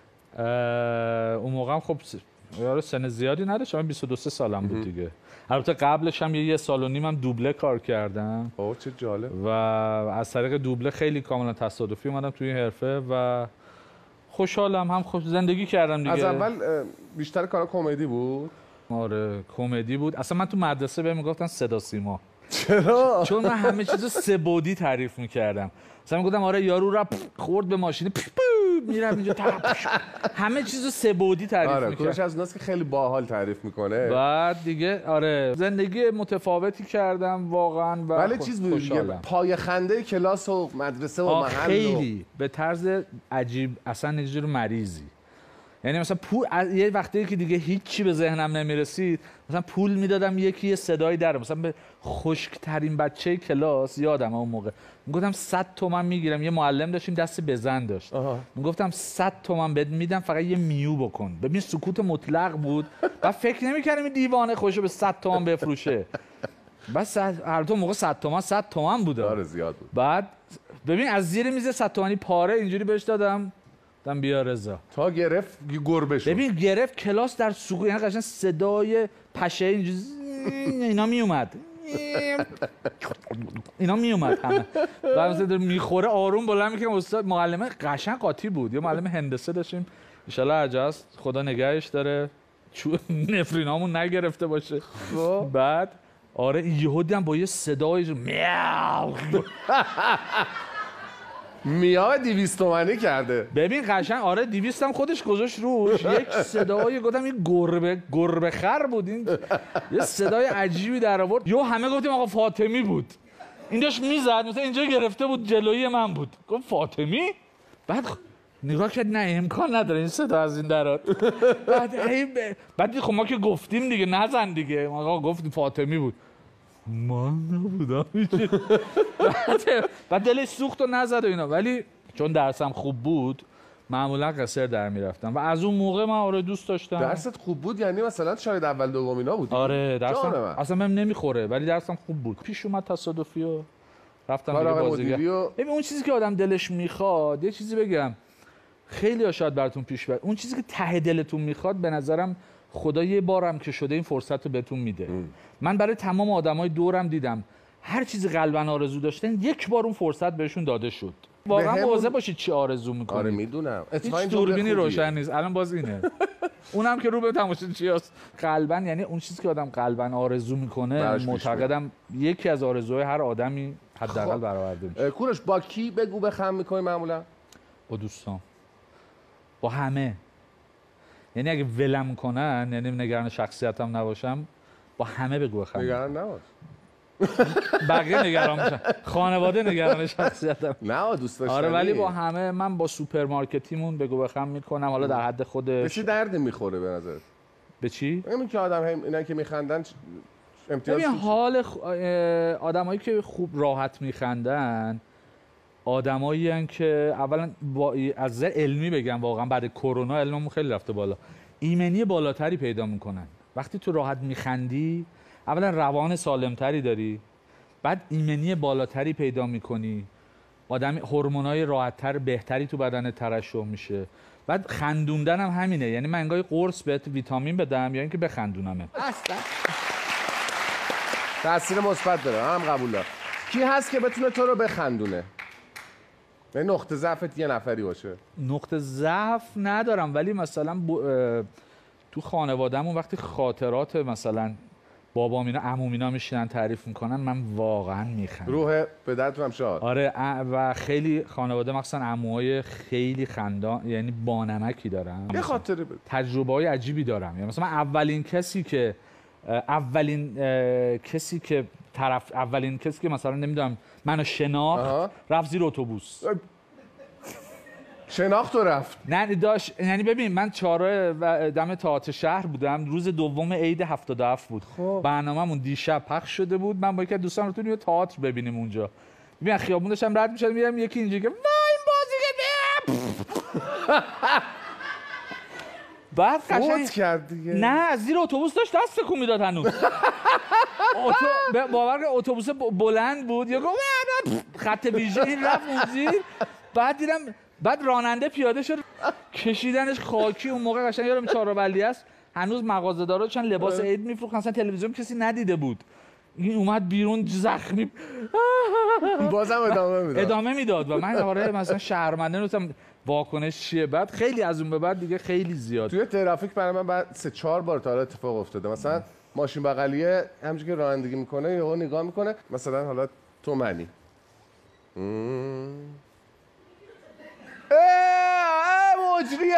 اون موقع هم خب یارو سن زیادی نداشتم، من بیست و دو سالم بود دیگه. البته قبلش هم یه, یه سال و نیم هم دوبله کار کردم. اوه چه جالب. و از طریق دوبله خیلی کاملا تصادفی اومدم توی این حرفه و خوشحالم، هم خوش زندگی کردم دیگه. از اول بیشتر کارا کمدی بود؟ آره کمدی بود. اصلا من تو مدرسه بهم میگفتن صدا سیما. چرا؟ چون من همه چیزو سه بعدی تعریف میکردم. مثلا میگفتم آره یارو را خورد به ماشین میرم اینجا همه چیزو سه بعدی تعریف آره، میکردم. کوروش از اوناست که خیلی باحال تعریف میکنه. بعد دیگه آره زندگی متفاوتی کردم واقعا. و ولی چیز بود دیگه، پای خنده کلاس و مدرسه و محل خیلی و... به طرز عجیب، اصلا یه جور مریضی. یعنی مثلا پول یه وقتی که دیگه هیچی به ذهنم نمیرسید، مثلا پول میدادم یکی یه صدایی در، مثلا به خشک‌ترین بچه کلاس یادم اون موقع میگفتم صد تومن میگیرم. یه معلم داشتیم دست بزن داشت، میگفتم صد تومن بهت میدم فقط یه میو بکن. ببین سکوت مطلق بود و فکر نمی‌کردم این دیوانه خوشو به صد تومن بفروشه. بس هر تو موقع صد تومن صد تومن بود. آره زیاد بود. بعد ببین از زیر میز صد تومانی پاره اینجوری بهش دادم، دم بیا رضا تا گرفت گربه شد. ببین گرفت کلاس در سکوت، یعنی قشنگ صدای پشه اینجوری اینا می اومد اینا می اومد همه. بعد میخوره آروم بلند میکنه. استاد معلم قشنگ قاطی بود، یه معلم هندسه داشتیم ان شاء الله عجز خدا نگهش داره نفرینامون نگرفته باشه. بعد آره یهو دیدم با یه صدای میاو میاه دیویست تومانی کرده. ببین قشنگ آره دیویست هم خودش گذاشت روش. یک صدای گفتم این گربه گربه خر بود، این یه صدای عجیبی در آورد. یو همه گفتیم آقا فاطمی بود. این داشت میزد مثلا اینجا گرفته بود جلوی من بود. گفت فاطمی؟ بعد نگاه کرد نه امکان نداره این صدا از این درات. بعد ب... بعد خب ما که گفتیم دیگه نزن دیگه. آقا گفت فاطمی بود. من نبودم. بعد بعد دلش سوخت و نزد و اینا. ولی چون درسم خوب بود معمولا قصر در میرفتم و از اون موقع من آره دوست داشتم. درست خوب بود یعنی مثلا شاید اول دوم اینا بود؟ آره درسم اصلا بهم نمیخوره ولی درسم خوب بود. پیش اومد تصادفی و رفتم دیگه بازیگر. ببین اون چیزی که آدم دلش میخواد، یه چیزی بگم خیلی ها شاید براتون پیش بیاد، اون چیزی که ته دلتون میخواد به نظرم خدا یه بارم که شده این فرصت رو بهتون میده. ام. من برای تمام آدمای دورم دیدم هر چیزی قلباً آرزو داشتن یک بار اون فرصت بهشون داده شد. واقعا مواظب باشید چی آرزو میکنید. آره میدونم. هیچ دوربینی روشن نیست. الان باز اینه. اونم که رو به تماشاچیاست قلبا، یعنی اون چیزی که آدم قلبا آرزو میکنه معتقدم یکی از آرزوهای هر آدمی حداقل برآورده میشه. کوروش با کی بگو بخم میکنی معمولا؟ با دوستان، با همه. یعنی اگه ولم کنن، یعنی نگران شخصیتم نباشم، با همه بگو بخم. نگران نباش. بقیه نگران میشن، خانواده نگران شخصیتم. نه دوست داشتنی. آره ولی با همه، من با سوپرمارکتیمون بگو بخم میکنم، حالا در حد خودش. به چی درد میخوره به نظرت؟ به چی؟ همین که آدم هم اینا که میخندن امتیازش ببین حال خ... آدمایی که خوب راحت میخندن آدمایی هستن که اولا با... از نظر علمی بگم واقعا بعد کرونا علممون خیلی رفته بالا، ایمنی بالاتری پیدا میکنن. وقتی تو راحت میخندی اولا روان سالمتری داری، بعد ایمنی بالاتری پیدا میکنی، آدم هورمونای راحتتر بهتری تو بدن ترشح میشه. بعد خندوندن هم همینه، یعنی من انگار قرص بهت ویتامین بدم یا اینکه بخندونمه. اصلا تاثیر مثبت داره، هم قبول دارم. کی هست که بتونه تو رو بخندونه؟ یعنی نقطه ضعفت یه نفری باشه. نقطه ضعف ندارم، ولی مثلا ب... تو خانوادهمون وقتی خاطرات مثلا بابام اینا عموم اینا میشینن تعریف میکنن، من واقعا میخندم. روح پدرتون هم شاد. آره و خیلی خانواده مخصوصا عموهای خیلی خندان، یعنی بانمکی دارن. یه خاطره بده. تجربه های عجیبی دارم. یعنی مثلا من اولین کسی که اولین کسی که طرف اولین کسی که مثلا نمیدونم منو شناخت رفت زیر اتوبوس. شناخت و رفت؟ نه داشت، یعنی ببین من چهارراه و دم تئاتر شهر بودم، روز دوم عید هفتاد و هفت بود. خب. برنامه‌مون دیشب پخش شده بود، من با یکی از دوستان رو تو تئاتر ببینیم اونجا. ببین خیابون داشتم رد می‌شدم می‌رم یکی اینجوری که وای این بازیگر بعد قشنگ کرد دیگه. نه از زیر اتوبوس داشت دست تکون میداد هنوز. اتو... باور کن اتوبوس بلند بود، یا گفت خط ویژه این رفت اون زیر. بعد دیدم بعد راننده پیاده شد کشیدنش خاکی. اون موقع قشنگ یارم چهارراه است، هنوز مغازه‌دارا چون لباس عید میفروختن، اصلا تلویزیون کسی ندیده بود. این اومد بیرون زخمی بازم ادامه میداد ادامه میداد و من آره مثلا شرمنده نوشتم واکنش چیه. بعد خیلی از اون به بعد دیگه خیلی زیاد توی ترافیک برای من بعد سه چهار بار تا حالا اتفاق افتاده. مثلا ماشین بغلیه همونجوری که رانندگی میکنه یهو نگاه میکنه، مثلا حالا تو منی مجریه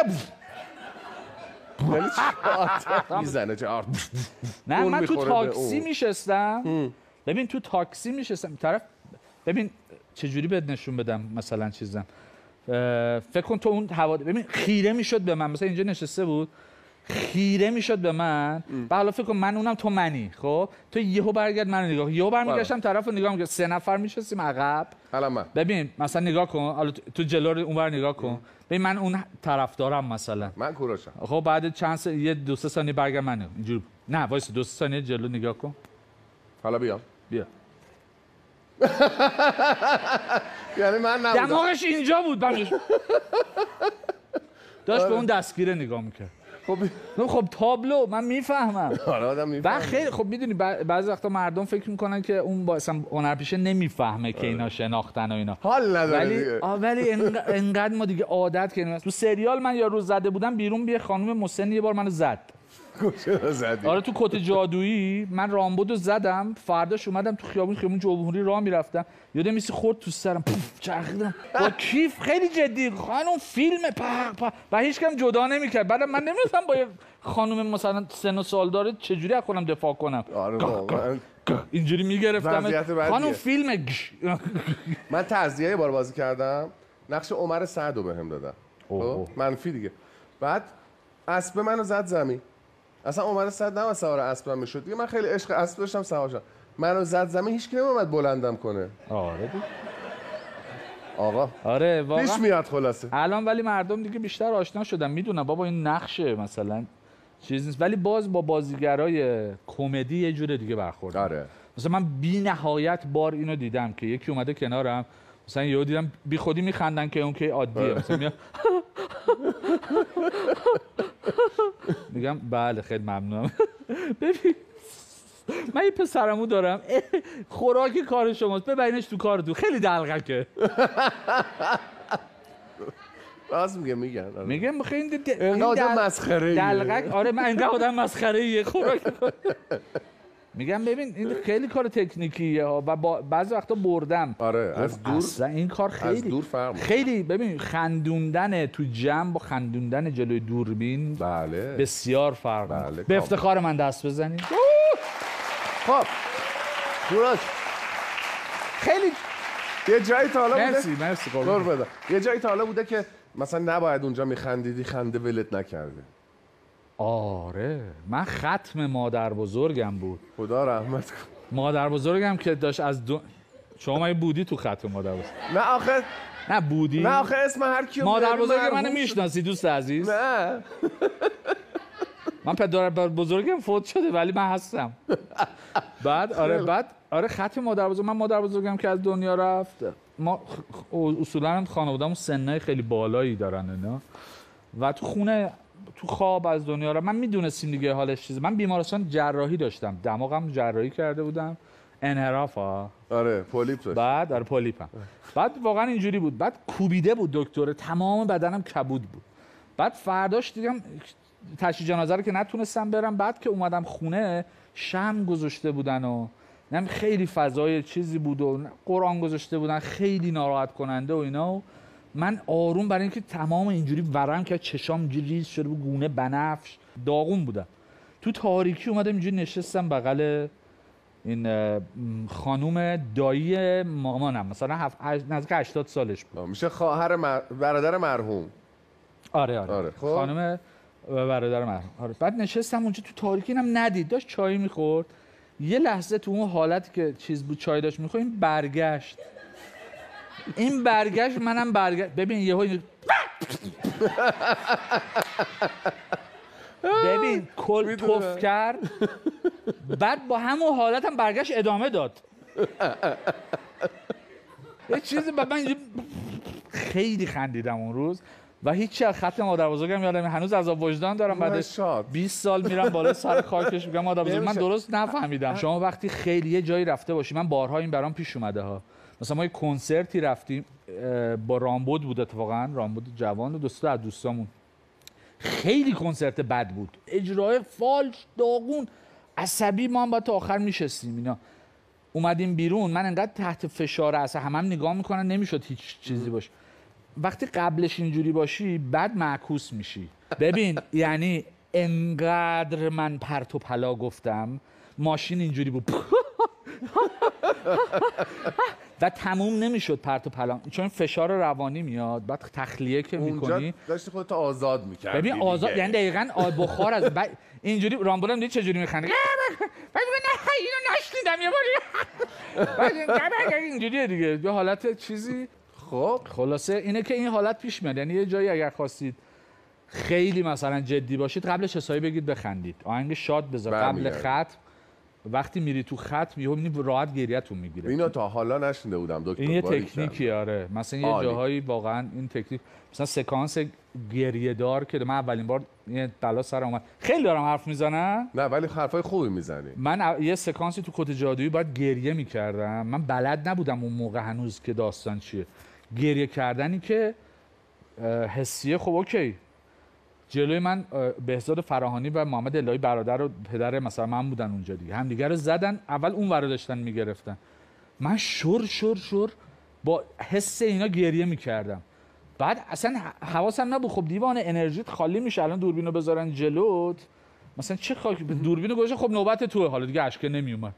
یعنی چه میزنه چه آرد. نه من تو تاکسی میشستم، ببین تو تاکسی میشستم طرف، ببین چجوری بهت نشون بدم مثلا چیزم، فکر کن تو اون هوا، ببین خیره میشد به من، مثلا اینجا نشسته بود خیره میشد به من، بعد حالا فکر کن من اونم تو منی، خب تو یهو برگرد منو نگاه، یهو برمیگشتم طرفو نگاه میکردم، سه نفر میشستیم عقب. حالا من ببین مثلا نگاه کن، حالا تو جلو اونور نگاه کن، ببین من اون طرفدارم مثلا، من کوروشم، خب بعد چند س... یه دو سه ثانیه برگرد منو اینجوری، نه وایس دو سه ثانیه جلو نگاه کن، حالا بیام بیا. یعنی من نبودم، دماغش اینجا بود، بمش داشت به اون دستگیره نگاه میکرد. خب خب تابلو من میفهمم. آره آدم میفهمه. خیلی خب میدونی بعضی وقتا مردم فکر میکنن که اون با اصلا هنرپیشه نمیفهمه که اینا شناختن و اینا. حال نداره ولی دیگه. ولی انقدر ما دیگه عادت کردیم. تو سریال من یا روز زده بودم بیرون، بیا خانم مسن یه بار منو زد. چرا زدی؟ آره تو کت جادویی من رامبودو زدم، فرداش اومدم تو خیابون خیابون جمهوری راه میرفتم، یادم میسی خورد تو سرم، چرخیدم با کیف خیلی جدی، خانم فیلم پا پا و هیچ کم جدا نمیکرد. بعدم من نمیدونم با یه خانم مثلا سن و سال داره چجوری از خودم دفاع کنم. آره واقعا اینجوری میگرفتم خانم فیلم. من تعزیه یه بار بازی کردم، نقش عمر سعدو بهم دادن، منفی دیگه. بعد اسب منو زد زمین، اصلا عمر سعد نه سوار اسبم میشد دیگه، من خیلی عشق اسب داشتم سوارشم، منو زد زمین، هیچ کی نمیومد بلندم کنه. آره آقا آره واقعا پیش میاد خلاصه. الان ولی مردم دیگه بیشتر آشنا شدن، میدونن بابا این نقشه مثلا چیز نیست، ولی باز با بازیگرای کمدی یه جور دیگه برخورد. آره مثلا من بی نهایت بار اینو دیدم که یکی اومده کنارم، مثلا یهو دیدم بی خودی میخندن که اون که عادیه، مثلا میاد میگم بله خیلی ممنونم. ببین من یه پسرمو دارم، خوراک کار شماست، ببرینش تو کارتون، خیلی دلغکه. راست میگه میگن میگم خیلی د... اینقدر آدم مسخره دلغک. آره من اینقدر آدم مسخره یه خوراک میگم ببین این خیلی کار تکنیکیه ها و با بعضی وقتا بردم. آره از دور اصلا این کار خیلی از دور فرق خیلی ببین خندوندن تو جمع با خندوندن جلوی دوربین بله بسیار فرق بله. به افتخار من دست بزنید. خب کوروش خیلی یه جایی تا حالا بوده مرسی مرسی دور بده یه جایی تا حالا بوده که مثلا نباید اونجا میخندیدی خنده ولت نکرده؟ آره من ختم مادر بزرگم بود. خدا رحمت کن. مادر بزرگم که داشت از دو... شما مگه بودی تو ختم مادر بزرگ؟ نه آخه نه بودی؟ نه آخه اسم هر کیو مادر بزرگ منو میشناسی دوست عزیز؟ نه من پدر بزرگم فوت شده ولی من هستم. بعد آره بعد آره ختم مادر بزرگ من مادر بزرگم که از دنیا رفت. ما اصولا خانواده‌مون سنای خیلی بالایی دارن اینا و تو خونه تو خواب از دنیا رفت. من میدونستیم دیگه حالش چیزه. من بیمارستان جراحی داشتم، دماغم جراحی کرده بودم، انحراف ها. آره پولیپ داشت. بعد آره پولیپم. بعد واقعا اینجوری بود. بعد کوبیده بود دکتر، تمام بدنم کبود بود. بعد فرداش دیدم تشییع جنازه رو که نتونستم برم. بعد که اومدم خونه شمع گذاشته بودن و نم خیلی فضای چیزی بود و قرآن گذاشته بودن، خیلی ناراحت کننده و اینا. و من آروم برای اینکه تمام اینجوری ورم که چشام اینجوری ریز شده بود، گونه بنفش داغون بودم. تو تاریکی اومدم اینجوری نشستم بغل این خانوم دایی مامانم، مثلا هفت نزدیک هشتاد سالش بود. میشه خواهر مر... برادر مرحوم. آره آره, آره. خب. خانم برادر مرحوم. آره. بعد نشستم اونجا تو تاریکی، اینم ندید داشت چای میخورد. یه لحظه تو اون حالتی که چیز بود چای داشت میخورد، این برگشت. این برگشت منم برگشت. ببین یهو این ببین کل توف کرد. بعد با همون حالت هم برگشت ادامه داد. یه چیزی بعد من خیلی خندیدم اون روز و هیچی از ختم مادر بزرگم یادم هنوز عذاب وجدان دارم. بعد بیست سال میرم بالا سر خاکش میگم مادر بزرگ من درست نفهمیدم. شما وقتی خیلی یه جایی رفته باشی، من بارها این برام پیش اومده ها، مثلا ما یه کنسرتی رفتیم با رامبد بود، اتفاقا رامبد جوان و دوستا از دوستامون، خیلی کنسرت بد بود، اجرای فالش داغون، عصبی، ما هم باید تا آخر میشستیم. اینا اومدیم بیرون، من انقدر تحت فشار اصلا همم هم نگاه میکنن نمیشد هیچ چیزی باشه. وقتی قبلش اینجوری باشی بعد معکوس میشی. ببین یعنی انقدر من پرت و پلا گفتم، ماشین اینجوری بود و تموم نمیشد پرت و پلا، چون فشار روانی میاد. بعد تخلیه که میکنی اونجا داشتی خودت آزاد میکردی. ببین آزاد یعنی دقیقاً بخار از ب... اینجوری رامبولم دید چه جوری میخنده. بعد میگه نه اینو نشنیدم یه باری. بعد اینجوریه دیگه، یه حالت چیزی. خب خلاصه اینه که این حالت پیش میاد. یعنی یه جایی اگر خواستید خیلی مثلا جدی باشید، قبلش حسابی بگید بخندید، آهنگ شاد بذار قبل خط. وقتی میری تو خط میو میبینی راحت گریه‌تون میگیره. اینو تا حالا نشنیده بودم دکتر. این یه تکنیکی آره. مثلا یه آلی. جاهایی واقعا این تکنیک، مثلا سکانس گریه دار که من اولین بار یه بلا سر اومد. خیلی دارم حرف میزنم. نه ولی حرفای خوبی میزنی. من یه سکانسی تو کت جادویی باید گریه میکردم. من بلد نبودم اون موقع هنوز که داستان چیه. گریه کردنی که حسیه. خب اوکی، جلوی من بهزاد فراهانی و محمد الهی برادر و پدر مثلا من بودن اونجا دیگه، هم دیگه رو زدن، اول اون ور داشتن میگرفتن، من شور شور شور با حس اینا گریه میکردم. بعد اصلا حواسم نبود. خب دیوانه انرژیت خالی میشه، الان دوربینو بذارن جلوت مثلا چه خاک دوربینو گوشه، خب نوبت توه، حالا دیگه اشک نمیومد.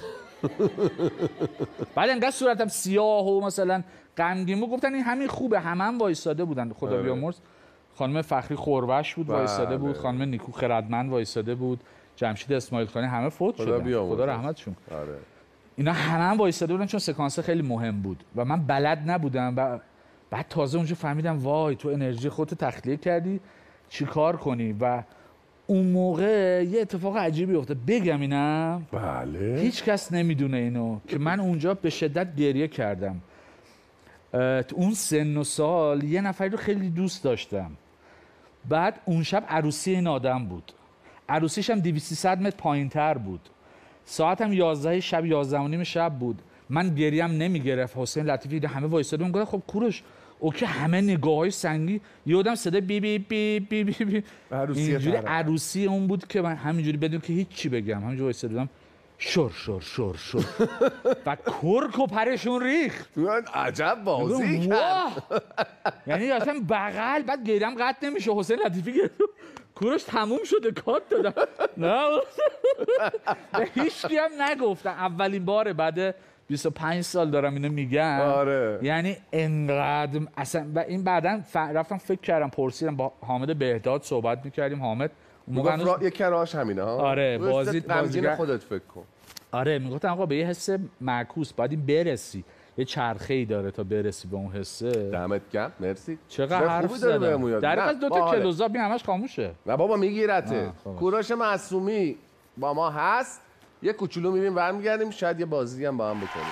بعد انقدر صورتم سیاه و مثلا غمگین بود، گفتن این همین خوبه. همه هم وایساده بودن، خدا بیامرز. خانم فخری خوربش بود وایساده بود، خانم نیکو خردمند وایساده بود، جمشید اسماعیل خانی، همه فوت شدن خدا رحمتشون. آره. اینا همه هم وایساده بودن چون سکانس خیلی مهم بود و من بلد نبودم. و بعد تازه اونجا فهمیدم وای تو انرژی خودت تخلیه کردی چیکار کنی. و اون موقع یه اتفاق عجیبی افتاد، بگم اینم؟ بله. هیچ کس نمیدونه اینو که من اونجا به شدت گریه کردم. تو اون سن و سال یه نفری رو خیلی دوست داشتم. بعد اون شب عروسی این آدم بود. عروسیش هم دویست سیصد متر پایین‌تر بود. ساعت هم یازده شب، یازده و نیم شب بود. من گریم نمیگرفت. حسین لطیفی همه وایساده اون گفت خب کوروش اوکی همه نگاه‌های سنگی یادم صدا بی بی بی بی بی, بی. اینجوری عروسی اون بود که من همینجوری بدون که هیچی بگم همینجوری وایساده بودم شور شور شور شور و کرک و پرشون ریخت. عجب بازی کرد. یعنی اصلا بغل بعد گیرم قطع نمیشه. حسین لطیفی گفت کورش تموم شده کات دادم. نه به هیچکی هم نگفتم. اولین باره بعد بیست و پنج سال دارم اینو میگم. آره. یعنی انقدر اصلا و این بعداً ف... رفتم فکر کردم پرسیدم با حامد بهداد صحبت میکردیم. حامد موقع هنوز... یک کراش همینه ها. آره بازی بازیگر خودت فکر کن. آره میگفتم آقا به یه حس معکوس باید این برسی. یه چرخه‌ای داره تا برسی به اون حسه. دمت گرم مرسی. چقدر حرف زدم. در از دو تا کلوزاب همش خاموشه. نه بابا میگیرته. کوروش معصومی با ما هست. یه کوچولو میریم برمیگردیم شاید یه بازی هم با هم بکنیم.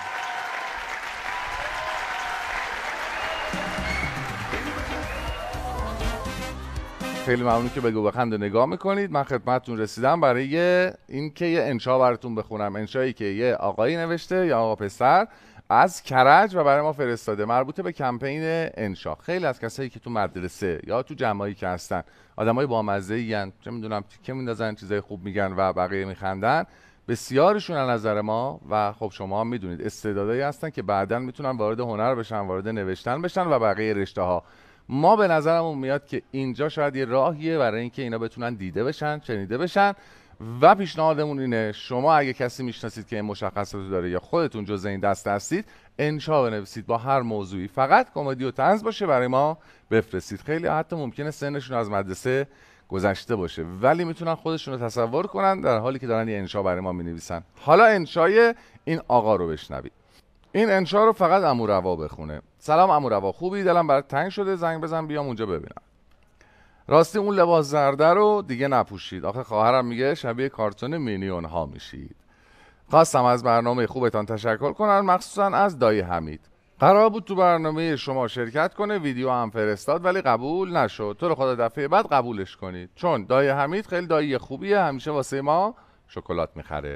خیلی ممنون که بگو بخند نگاه میکنید. من خدمتتون رسیدم برای اینکه یه انشا براتون بخونم. انشایی که یه آقایی نوشته یا آقا پسر از کرج و برای ما فرستاده مربوط به کمپین انشا. خیلی از کسایی که تو مدرسه یا تو جمعایی که هستن آدمای بامزه‌ای ان، چه میدونم تیکه میندازن چیزای خوب میگن و بقیه میخندن، بسیارشون از نظر ما و خب شما هم میدونید استعدادایی هستن که بعداً میتونن وارد هنر بشن، وارد نوشتن بشن و بقیه رشته ها. ما به نظرمون میاد که اینجا شاید یه راهیه برای اینکه اینا بتونن دیده بشن، شنیده بشن و پیشنهادمون اینه شما اگه کسی میشناسید که این مشخصات رو داره یا خودتون جزء این دسته هستید انشا بنویسید با هر موضوعی، فقط کمدی و طنز باشه برای ما بفرستید. خیلی حتی ممکنه سنشون از مدرسه گذشته باشه ولی میتونن خودشون رو تصور کنن در حالی که دارن یه انشا برای ما مینویسن. حالا انشای این آقا رو بشنوید. این انشا رو فقط عمو روا بخونه. سلام عمو روا، خوبی؟ دلم برات تنگ شده، زنگ بزن بیام اونجا ببینم. راستی اون لباس زرده رو دیگه نپوشید، آخه خواهرم میگه شبیه کارتون مینیون ها میشید. خواستم از برنامه خوبتان تشکر کنم، مخصوصا از دایی حمید. قرار بود تو برنامه شما شرکت کنه، ویدیو هم فرستاد ولی قبول نشد. تو رو خدا دفعه بعد قبولش کنید چون دایی حمید خیلی دایی خوبیه، همیشه واسه ما شکلات میخره.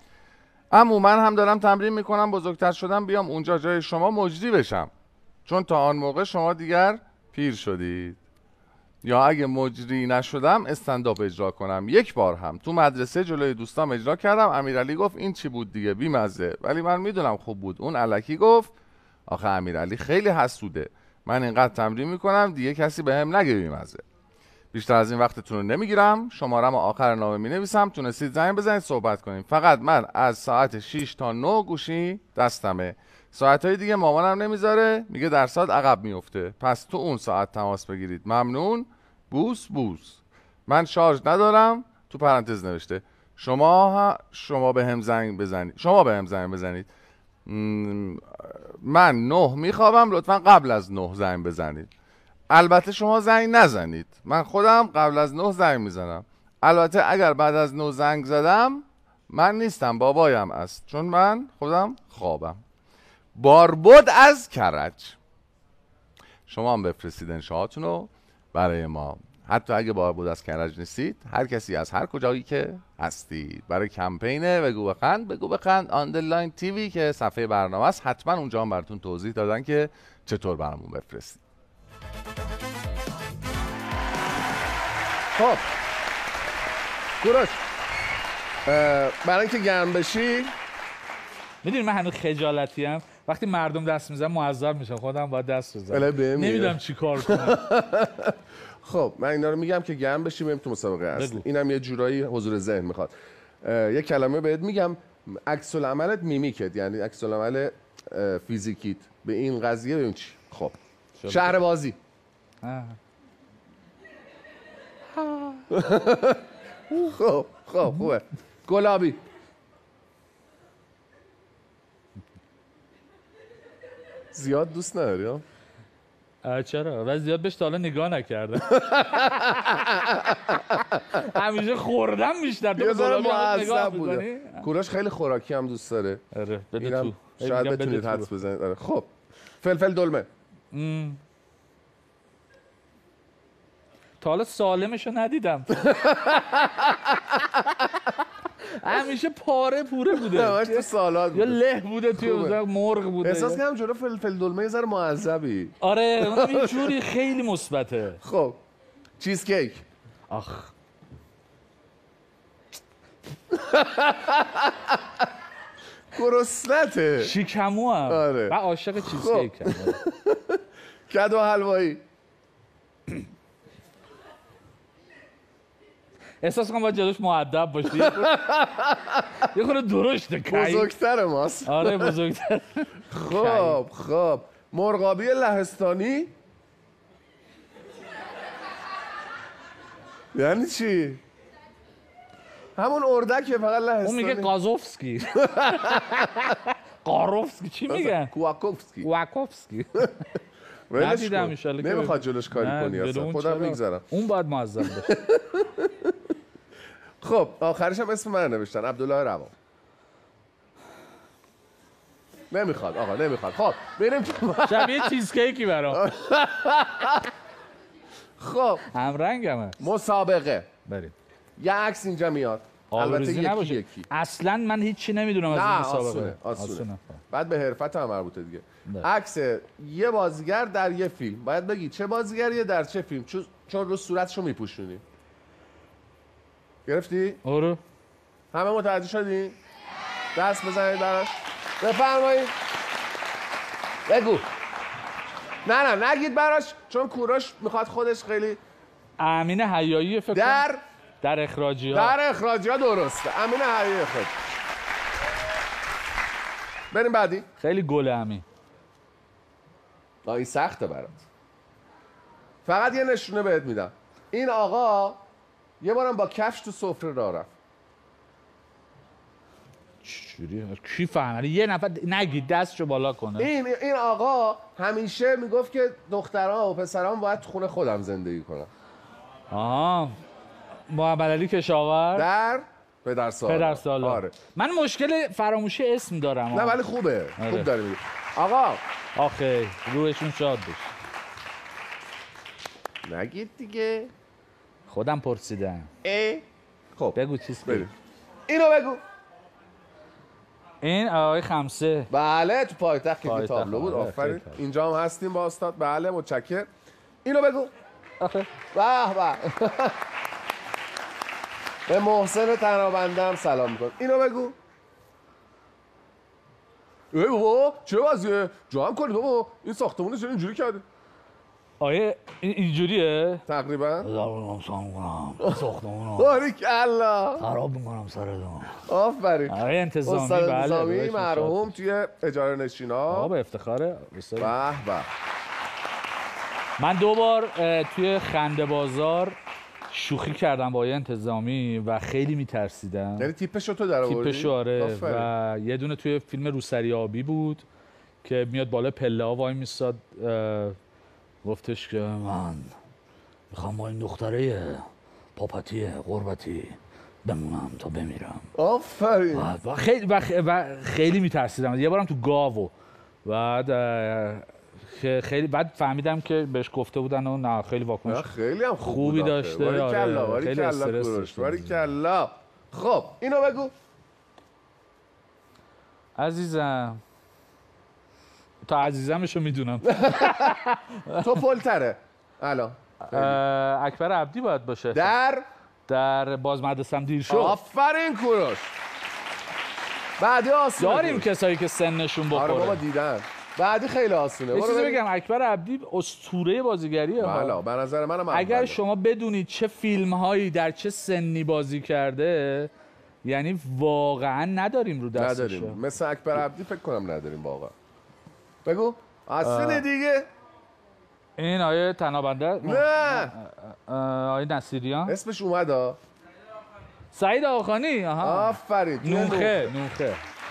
اما من هم دارم تمرین میکنم بزرگتر شدم بیام اونجا جای شما مجری بشم، چون تا آن موقع شما دیگر پیر شدید. یا اگه مجری نشدم استنداپ اجرا کنم. یک بار هم تو مدرسه جلوی دوستام اجرا کردم، امیرعلی گفت این چی بود دیگه بیمزه، ولی من میدونم خوب بود. اون الکی گفت آخه امیرعلی خیلی حسوده، من اینقدر تمرین میکنم دیگه کسی بهم نگه بیمزه. بیشتر از این وقتتون رو نمیگیرم، شماره‌مو آخر نامه مینویسم، تونستید زنگ بزنید صحبت کنیم. فقط من از ساعت شش تا نه گوشی دستمه، ساعتهای دیگه مامانم نمیذاره، میگه در ساعت عقب میفته، پس تو اون ساعت تماس بگیرید. ممنون، بوس بوس. من شارژ ندارم، تو پرانتز نوشته شما ها شما به هم زنگ بزنید شما به هم زنگ بزنید من نه میخوابم، لطفا قبل از نه زنگ بزنید. البته شما زنگ نزنید، من خودم قبل از نه زنگ میزنم. البته اگر بعد از نه زنگ زدم من نیستم، بابایم است، چون من خودم خوابم. باربد از کرج. شما هم بفرستید انشاءاتون رو برای ما، حتی اگه باربد از کرج نیستید، هر کسی از هر کجایی که هستید، برای کمپین بگو بخند بگو بخند آندرلاین تیوی که صفحه برنامه است. حتما اونجا هم براتون توضیح دادن که چطور برامون بفرستید. خب کوروش برای اینکه گرم بشی، میدونی من هنوز خجالتی ام وقتی مردم دست میزنن معذب میشم، خودم باید دست بزنم، نمیدونم چی کار کنم. خب من اینا رو میگم که گرم بشی بریم تو مسابقه اصلی. اینم یه جورایی حضور ذهن میخواد. یه کلمه بهت میگم، عکس العملت میمیکت، یعنی عکس العمل فیزیکیت به این قضیه ببین چی. خب شهر بازی. خب خب خوبه. گلابی. زیاد دوست نداری ها؟ چرا؟ و زیاد بهش تا حالا نگاه نکردم. همیشه خوردم بیشتر. یه ذره معذب بوده. کوروش خیلی خوراکی هم دوست داره. آره بده تو. شاید بتونید حدس بزنید. آره خب فلفل دلمه. تا حالا سالمشو ندیدم. همیشه پاره پوره بوده همش تو سالاد یا بوده. له بوده توی خوبه. مثلا مرغ بوده احساس کنم جلو فلفل دلمه یه ذره معذبی. آره اون یه جوری خیلی مثبته. خب چیز کیک. آخ گرسنته. شیکمو هم آره. و عاشق چیز خب. کیک هم. کدو حلوایی. احساس کنم باید جلوش مؤدب باشی یه خورده درشته کی بزرگتر ماست. آره بزرگتر. خب خب مرغابی لهستانی یعنی چی؟ همون اردکه فقط لهستانی. اون میگه قازوفسکی قاروفسکی چی میگن؟ کواکوفسکی. واکوفسکی ولش ندیدم کن. انشالله که نمیخواد جلوش کاری نه، کنی اصلا. بدون خودم چرا؟ میگذارم. اون باید معذب باشه. خب آخرش هم اسم من نوشتن عبدالله روان. نمیخواد آقا نمیخواد. خب بریم شبیه چیز کیکی برام. خب هم رنگمه. مسابقه. بریم. یه عکس اینجا میاد. البته آبروزی یکی نباشه. یکی. اصلا من هیچی نمیدونم از این نه مسابقه. آسونه آسونه. آسونه. بعد به حرفت هم مربوطه دیگه. بله. عکس یه بازیگر در یه فیلم. باید بگی چه بازیگریه در چه فیلم، چون چون رو صورتشو میپوشونی. گرفتی؟ آره. همه متوجه شدین؟ دست بزنید براش. بفرمایید. بگو. نه نه نگید براش چون کوروش میخواد خودش خیلی. امین حیایی فکر کنم. در در اخراجی ها. در اخراجی ها درسته. امین حیایی خود. بریم بعدی. خیلی گل امین. آه این سخته برات. فقط یه نشونه بهت میدم. این آقا یه بارم با کفش تو سفره راه رفت. چجوری؟ کی فهمه؟ یه نفر نگید دستشو بالا کنه. این این آقا همیشه میگفت که دخترها و پسران باید تو خونه خودم زندگی کنن. آها. محمد علی کشاورز در پدر سالار. پدر سالار. آره. من مشکل فراموشی اسم دارم. نه ولی خوبه. آره. خوب داری میگی. آقا آخه روحشون شاد بشه. نگید دیگه. خودم پرسیدم. ای خب بگو چیز بریم. اینو بگو. این آقای خمسه. بله تو پایتخت که پایتخت، تابلو بود. آره، آفرین. خیلی اینجا هم هستیم با استاد. بله متشکرم. اینو بگو. آخه به به. به محسن تنابندم سلام میکن. اینو بگو. ای بابا چه وضعیه؟ جمع کنید بابا. این ساختمونه چرا اینجوری کرده؟ آیه این اینجوریه؟ تقریبا. دارم سلام کنم. ساختمون باریکلا. خراب میکنم سرتون. آفرین. آقای انتظامی استاد بله. انتظامی روحشون مرحوم شاد توی اجاره نشینا. آقا به افتخاره. به به. من دو بار اه، توی خنده بازار شوخی کردم با یه انتظامی و خیلی میترسیدم. یعنی تیپشو تو در آوردی؟ تیپشو آره. آفرین. و یه دونه توی فیلم روسری آبی بود که میاد بالا پله ها وای میستاد گفتش که من میخوام با این دختره پاپتی قربتی بمونم تا بمیرم. آفرین. و, و خیلی و, خ... و خیلی میترسیدم. یه بارم تو گاو بعد اه، که خیلی بعد فهمیدم که بهش گفته بودن و نه خیلی واکنش خیلی هم خوب خوبی بود آخه. داشته. باریکلا آره. خیلی باریکلا استرس کوروش داشته. باریکلا. خب اینو بگو. عزیزم تا عزیزمشو میدونم. تو پلتره الان. اکبر عبدی باید باشه. در در باز مدرسم دیر شد. آفرین کوروش. بعدی آسونه. داریم کسایی که سنشون بخوره. آره بابا دیدن. بعدی خیلی آسونه. یه برو چیزی بگو. بگم اکبر عبدی اسطوره بازیگریه. بله به نظر منم اگر اوله. شما بدونید چه فیلم هایی در چه سنی بازی کرده یعنی واقعا نداریم رو دستش. نداریم. مثل اکبر عبدی فکر کنم نداریم واقعا. بگو. آسونه دیگه. این آیه تنابنده نه. آیه نصیریان اسمش اومد ها. سعید آقانی. آها آفرین. نونخه نونخه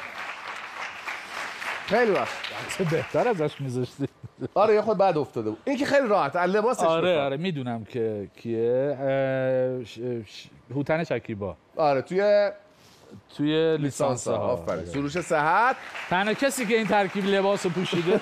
خیلی وقت چه بهتر ازش میذاشتی. آره یه خود بعد افتاده بود. این که خیلی راحت لباسش. آره بخواه. آره میدونم که کیه. اه، ش... ش... هوتن شکیبا. آره توی توی لیسانس لیسانس ها. ها. آفرین. سروش صحت. تنها کسی که این ترکیب لباس رو پوشیده.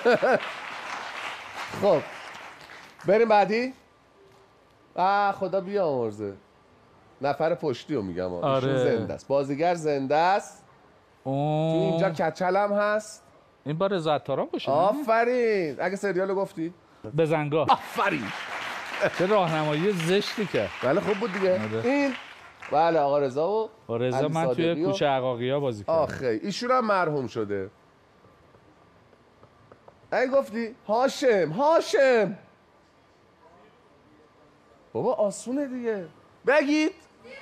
خب بریم بعدی. آه خدا بیامرزه. نفر پشتی رو میگم. آره. ایشون زنده است، بازیگر زنده است. تو اینجا کچل هم هست. این با رضا عطاران باشه. آفرین. اگه سریال گفتی بزنگاه. آفرین. چه راهنمایی زشتی که. بله خوب بود دیگه. آره. این بله آقا رضا و با رضا من توی کوچه عقاقی‌ها بازی کردم. آخه ایشون هم مرحوم شده. اگه گفتی هاشم هاشم بابا آسونه دیگه بگید.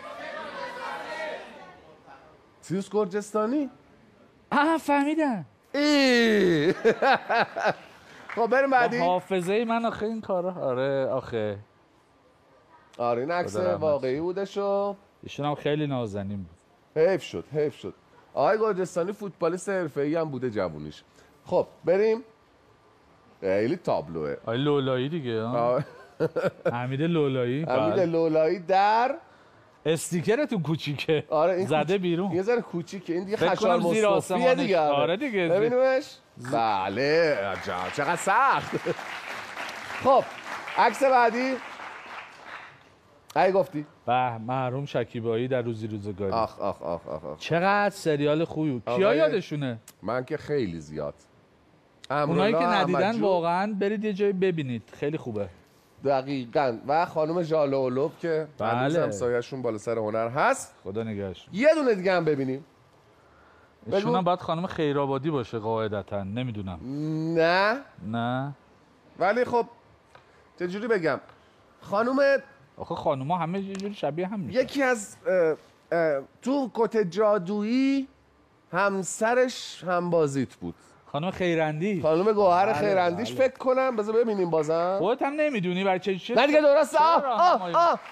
سیوس گرجستانی. آها فهمیدم. ای خب بریم بعدی. حافظه من آخه این کارا. آره آخه آره این عکس واقعی بودش و ایشون هم خیلی نازنین بود. حیف شد حیف شد. آقای گرجستانی فوتبالیست حرفه‌ای هم بوده جوونیش. خب بریم. خیلی تابلوه. آقای لولایی دیگه. حمید لولایی. حمید لولایی در استیکرتون کوچیکه. آره این زده کوچ... بیرون. یه ذره کوچیکه. این دیگه خشال مصطفیه دیگه. آره دیگه. ببینیمش. بله عجب چقدر سخت. خب عکس بعدی اگه گفتی به محروم شکیبایی در روزی روزگاری. آخ آخ آخ آخ, آخ. چقدر سریال خوبی بود. کیا یادشونه؟ من که خیلی زیاد. اونایی که ندیدن واقعا برید یه جایی ببینید خیلی خوبه. دقیقاً. و خانم ژالولوف که هنوز هم سایه‌شون بالا سر هنر هست. خدا نگهش. یه دونه دیگه هم ببینیم. ایشون هم باید خانم خیرآبادی باشه قاعدتاً. نمیدونم. نه نه ولی خب چجوری بگم خانم آخه خانوما همه یه جوری شبیه هم میشه. یکی از اه اه تو کت جادویی همسرش هم بازیت بود. خانم خیرندی. خانم گوهر خیرندیش فکر کنم. بذار ببینیم بازم. خودت هم نمیدونی برای چه چه نه دیگه درسته. آه آه آه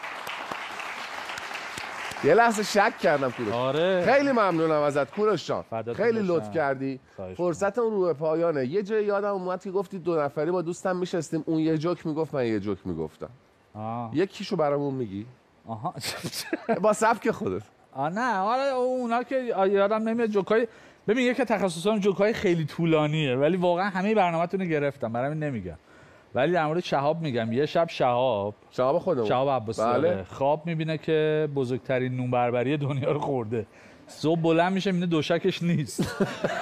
یه لحظه شک کردم کوروش. آره خیلی ممنونم ازت کوروش جان. خیلی لطف کردی. فرصت اون رو به پایانه. یه جای یادم اومد که گفتی دو نفری با دوستم میشستیم اون یه جوک میگفت من یه جوک میگفتم. یکیشو برامون میگی؟ آها با سبک خودت. آ نه حالا اونا که یادم نمیاد جوکای. ببین یکی تخصصم جوکای خیلی طولانیه ولی واقعا همه برنامه‌تون رو گرفتم برام نمیگم. ولی در مورد شهاب میگم. یه شب شهاب شهاب خودمون شهاب عباسی بله. خواب میبینه که بزرگترین نون بربری دنیا رو خورده. صبح بلند میشه میبینه دوشکش نیست.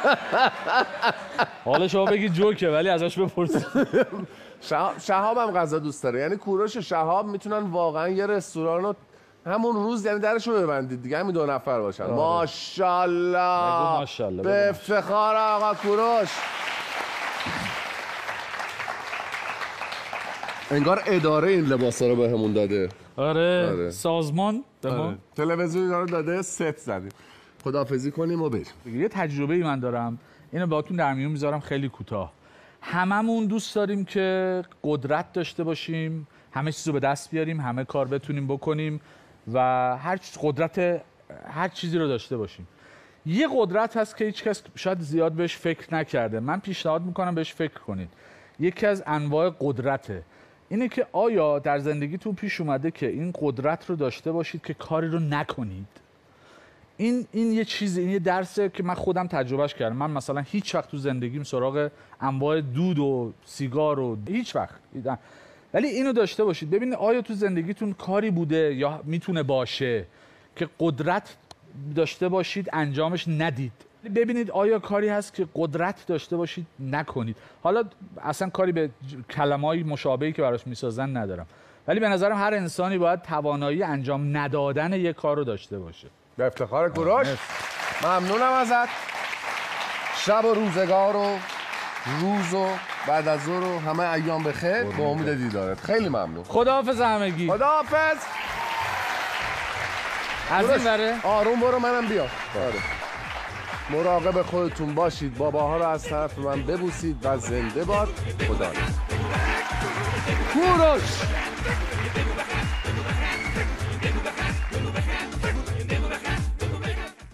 حالا شما بگید جوکه ولی ازش بپرسید. شهاب هم غذا دوست داره. یعنی کوروش و شهاب میتونن واقعا یه رستوران رو همون روز یعنی درشو ببندید دیگه همین دو نفر باشن. آره. ماشاءالله. ماشاءالله به افتخار آقا کوروش. انگار اداره این لباسا رو بهمون داده. آره, آره. سازمان به ما آره. تلویزیون رو داده ست زدیم. خداحافظی کنیم و بریم. یه تجربه ای من دارم. اینو باهاتون در میون میذارم خیلی کوتاه. هممون دوست داریم که قدرت داشته باشیم، همه چیزو به دست بیاریم، همه کار بتونیم بکنیم و هر چیز قدرت هر چیزی رو داشته باشیم. یه قدرت هست که هیچ کس شاید زیاد بهش فکر نکرده. من پیشنهاد میکنم بهش فکر کنید. یکی از انواع قدرته اینه که آیا در زندگیتون پیش اومده که این قدرت رو داشته باشید که کاری رو نکنید؟ این این یه چیزی، این یه درسه که من خودم تجربهش کردم. من مثلا هیچ وقت تو زندگیم سراغ انواع دود و سیگار و هیچ وقت. ولی اینو داشته باشید. ببینید آیا تو زندگیتون کاری بوده یا میتونه باشه که قدرت داشته باشید انجامش ندید. ببینید آیا کاری هست که قدرت داشته باشید نکنید. حالا اصلا کاری به کلمه‌های مشابهی که براش میسازن ندارم. ولی به نظرم هر انسانی باید توانایی انجام ندادن یک کار رو داشته باشه. به افتخار کوروش. ممنونم ازت. شب و روزگار و روز و بعد از ظهر و همه ایام بخیر. با امید دیدارت. خیلی ممنون. خداحافظ همگی. خداحافظ. از این بره آروم برو منم بیا. آره. مراقب خودتون باشید. باباها رو از طرف من ببوسید و زنده باد. خدا. کوروش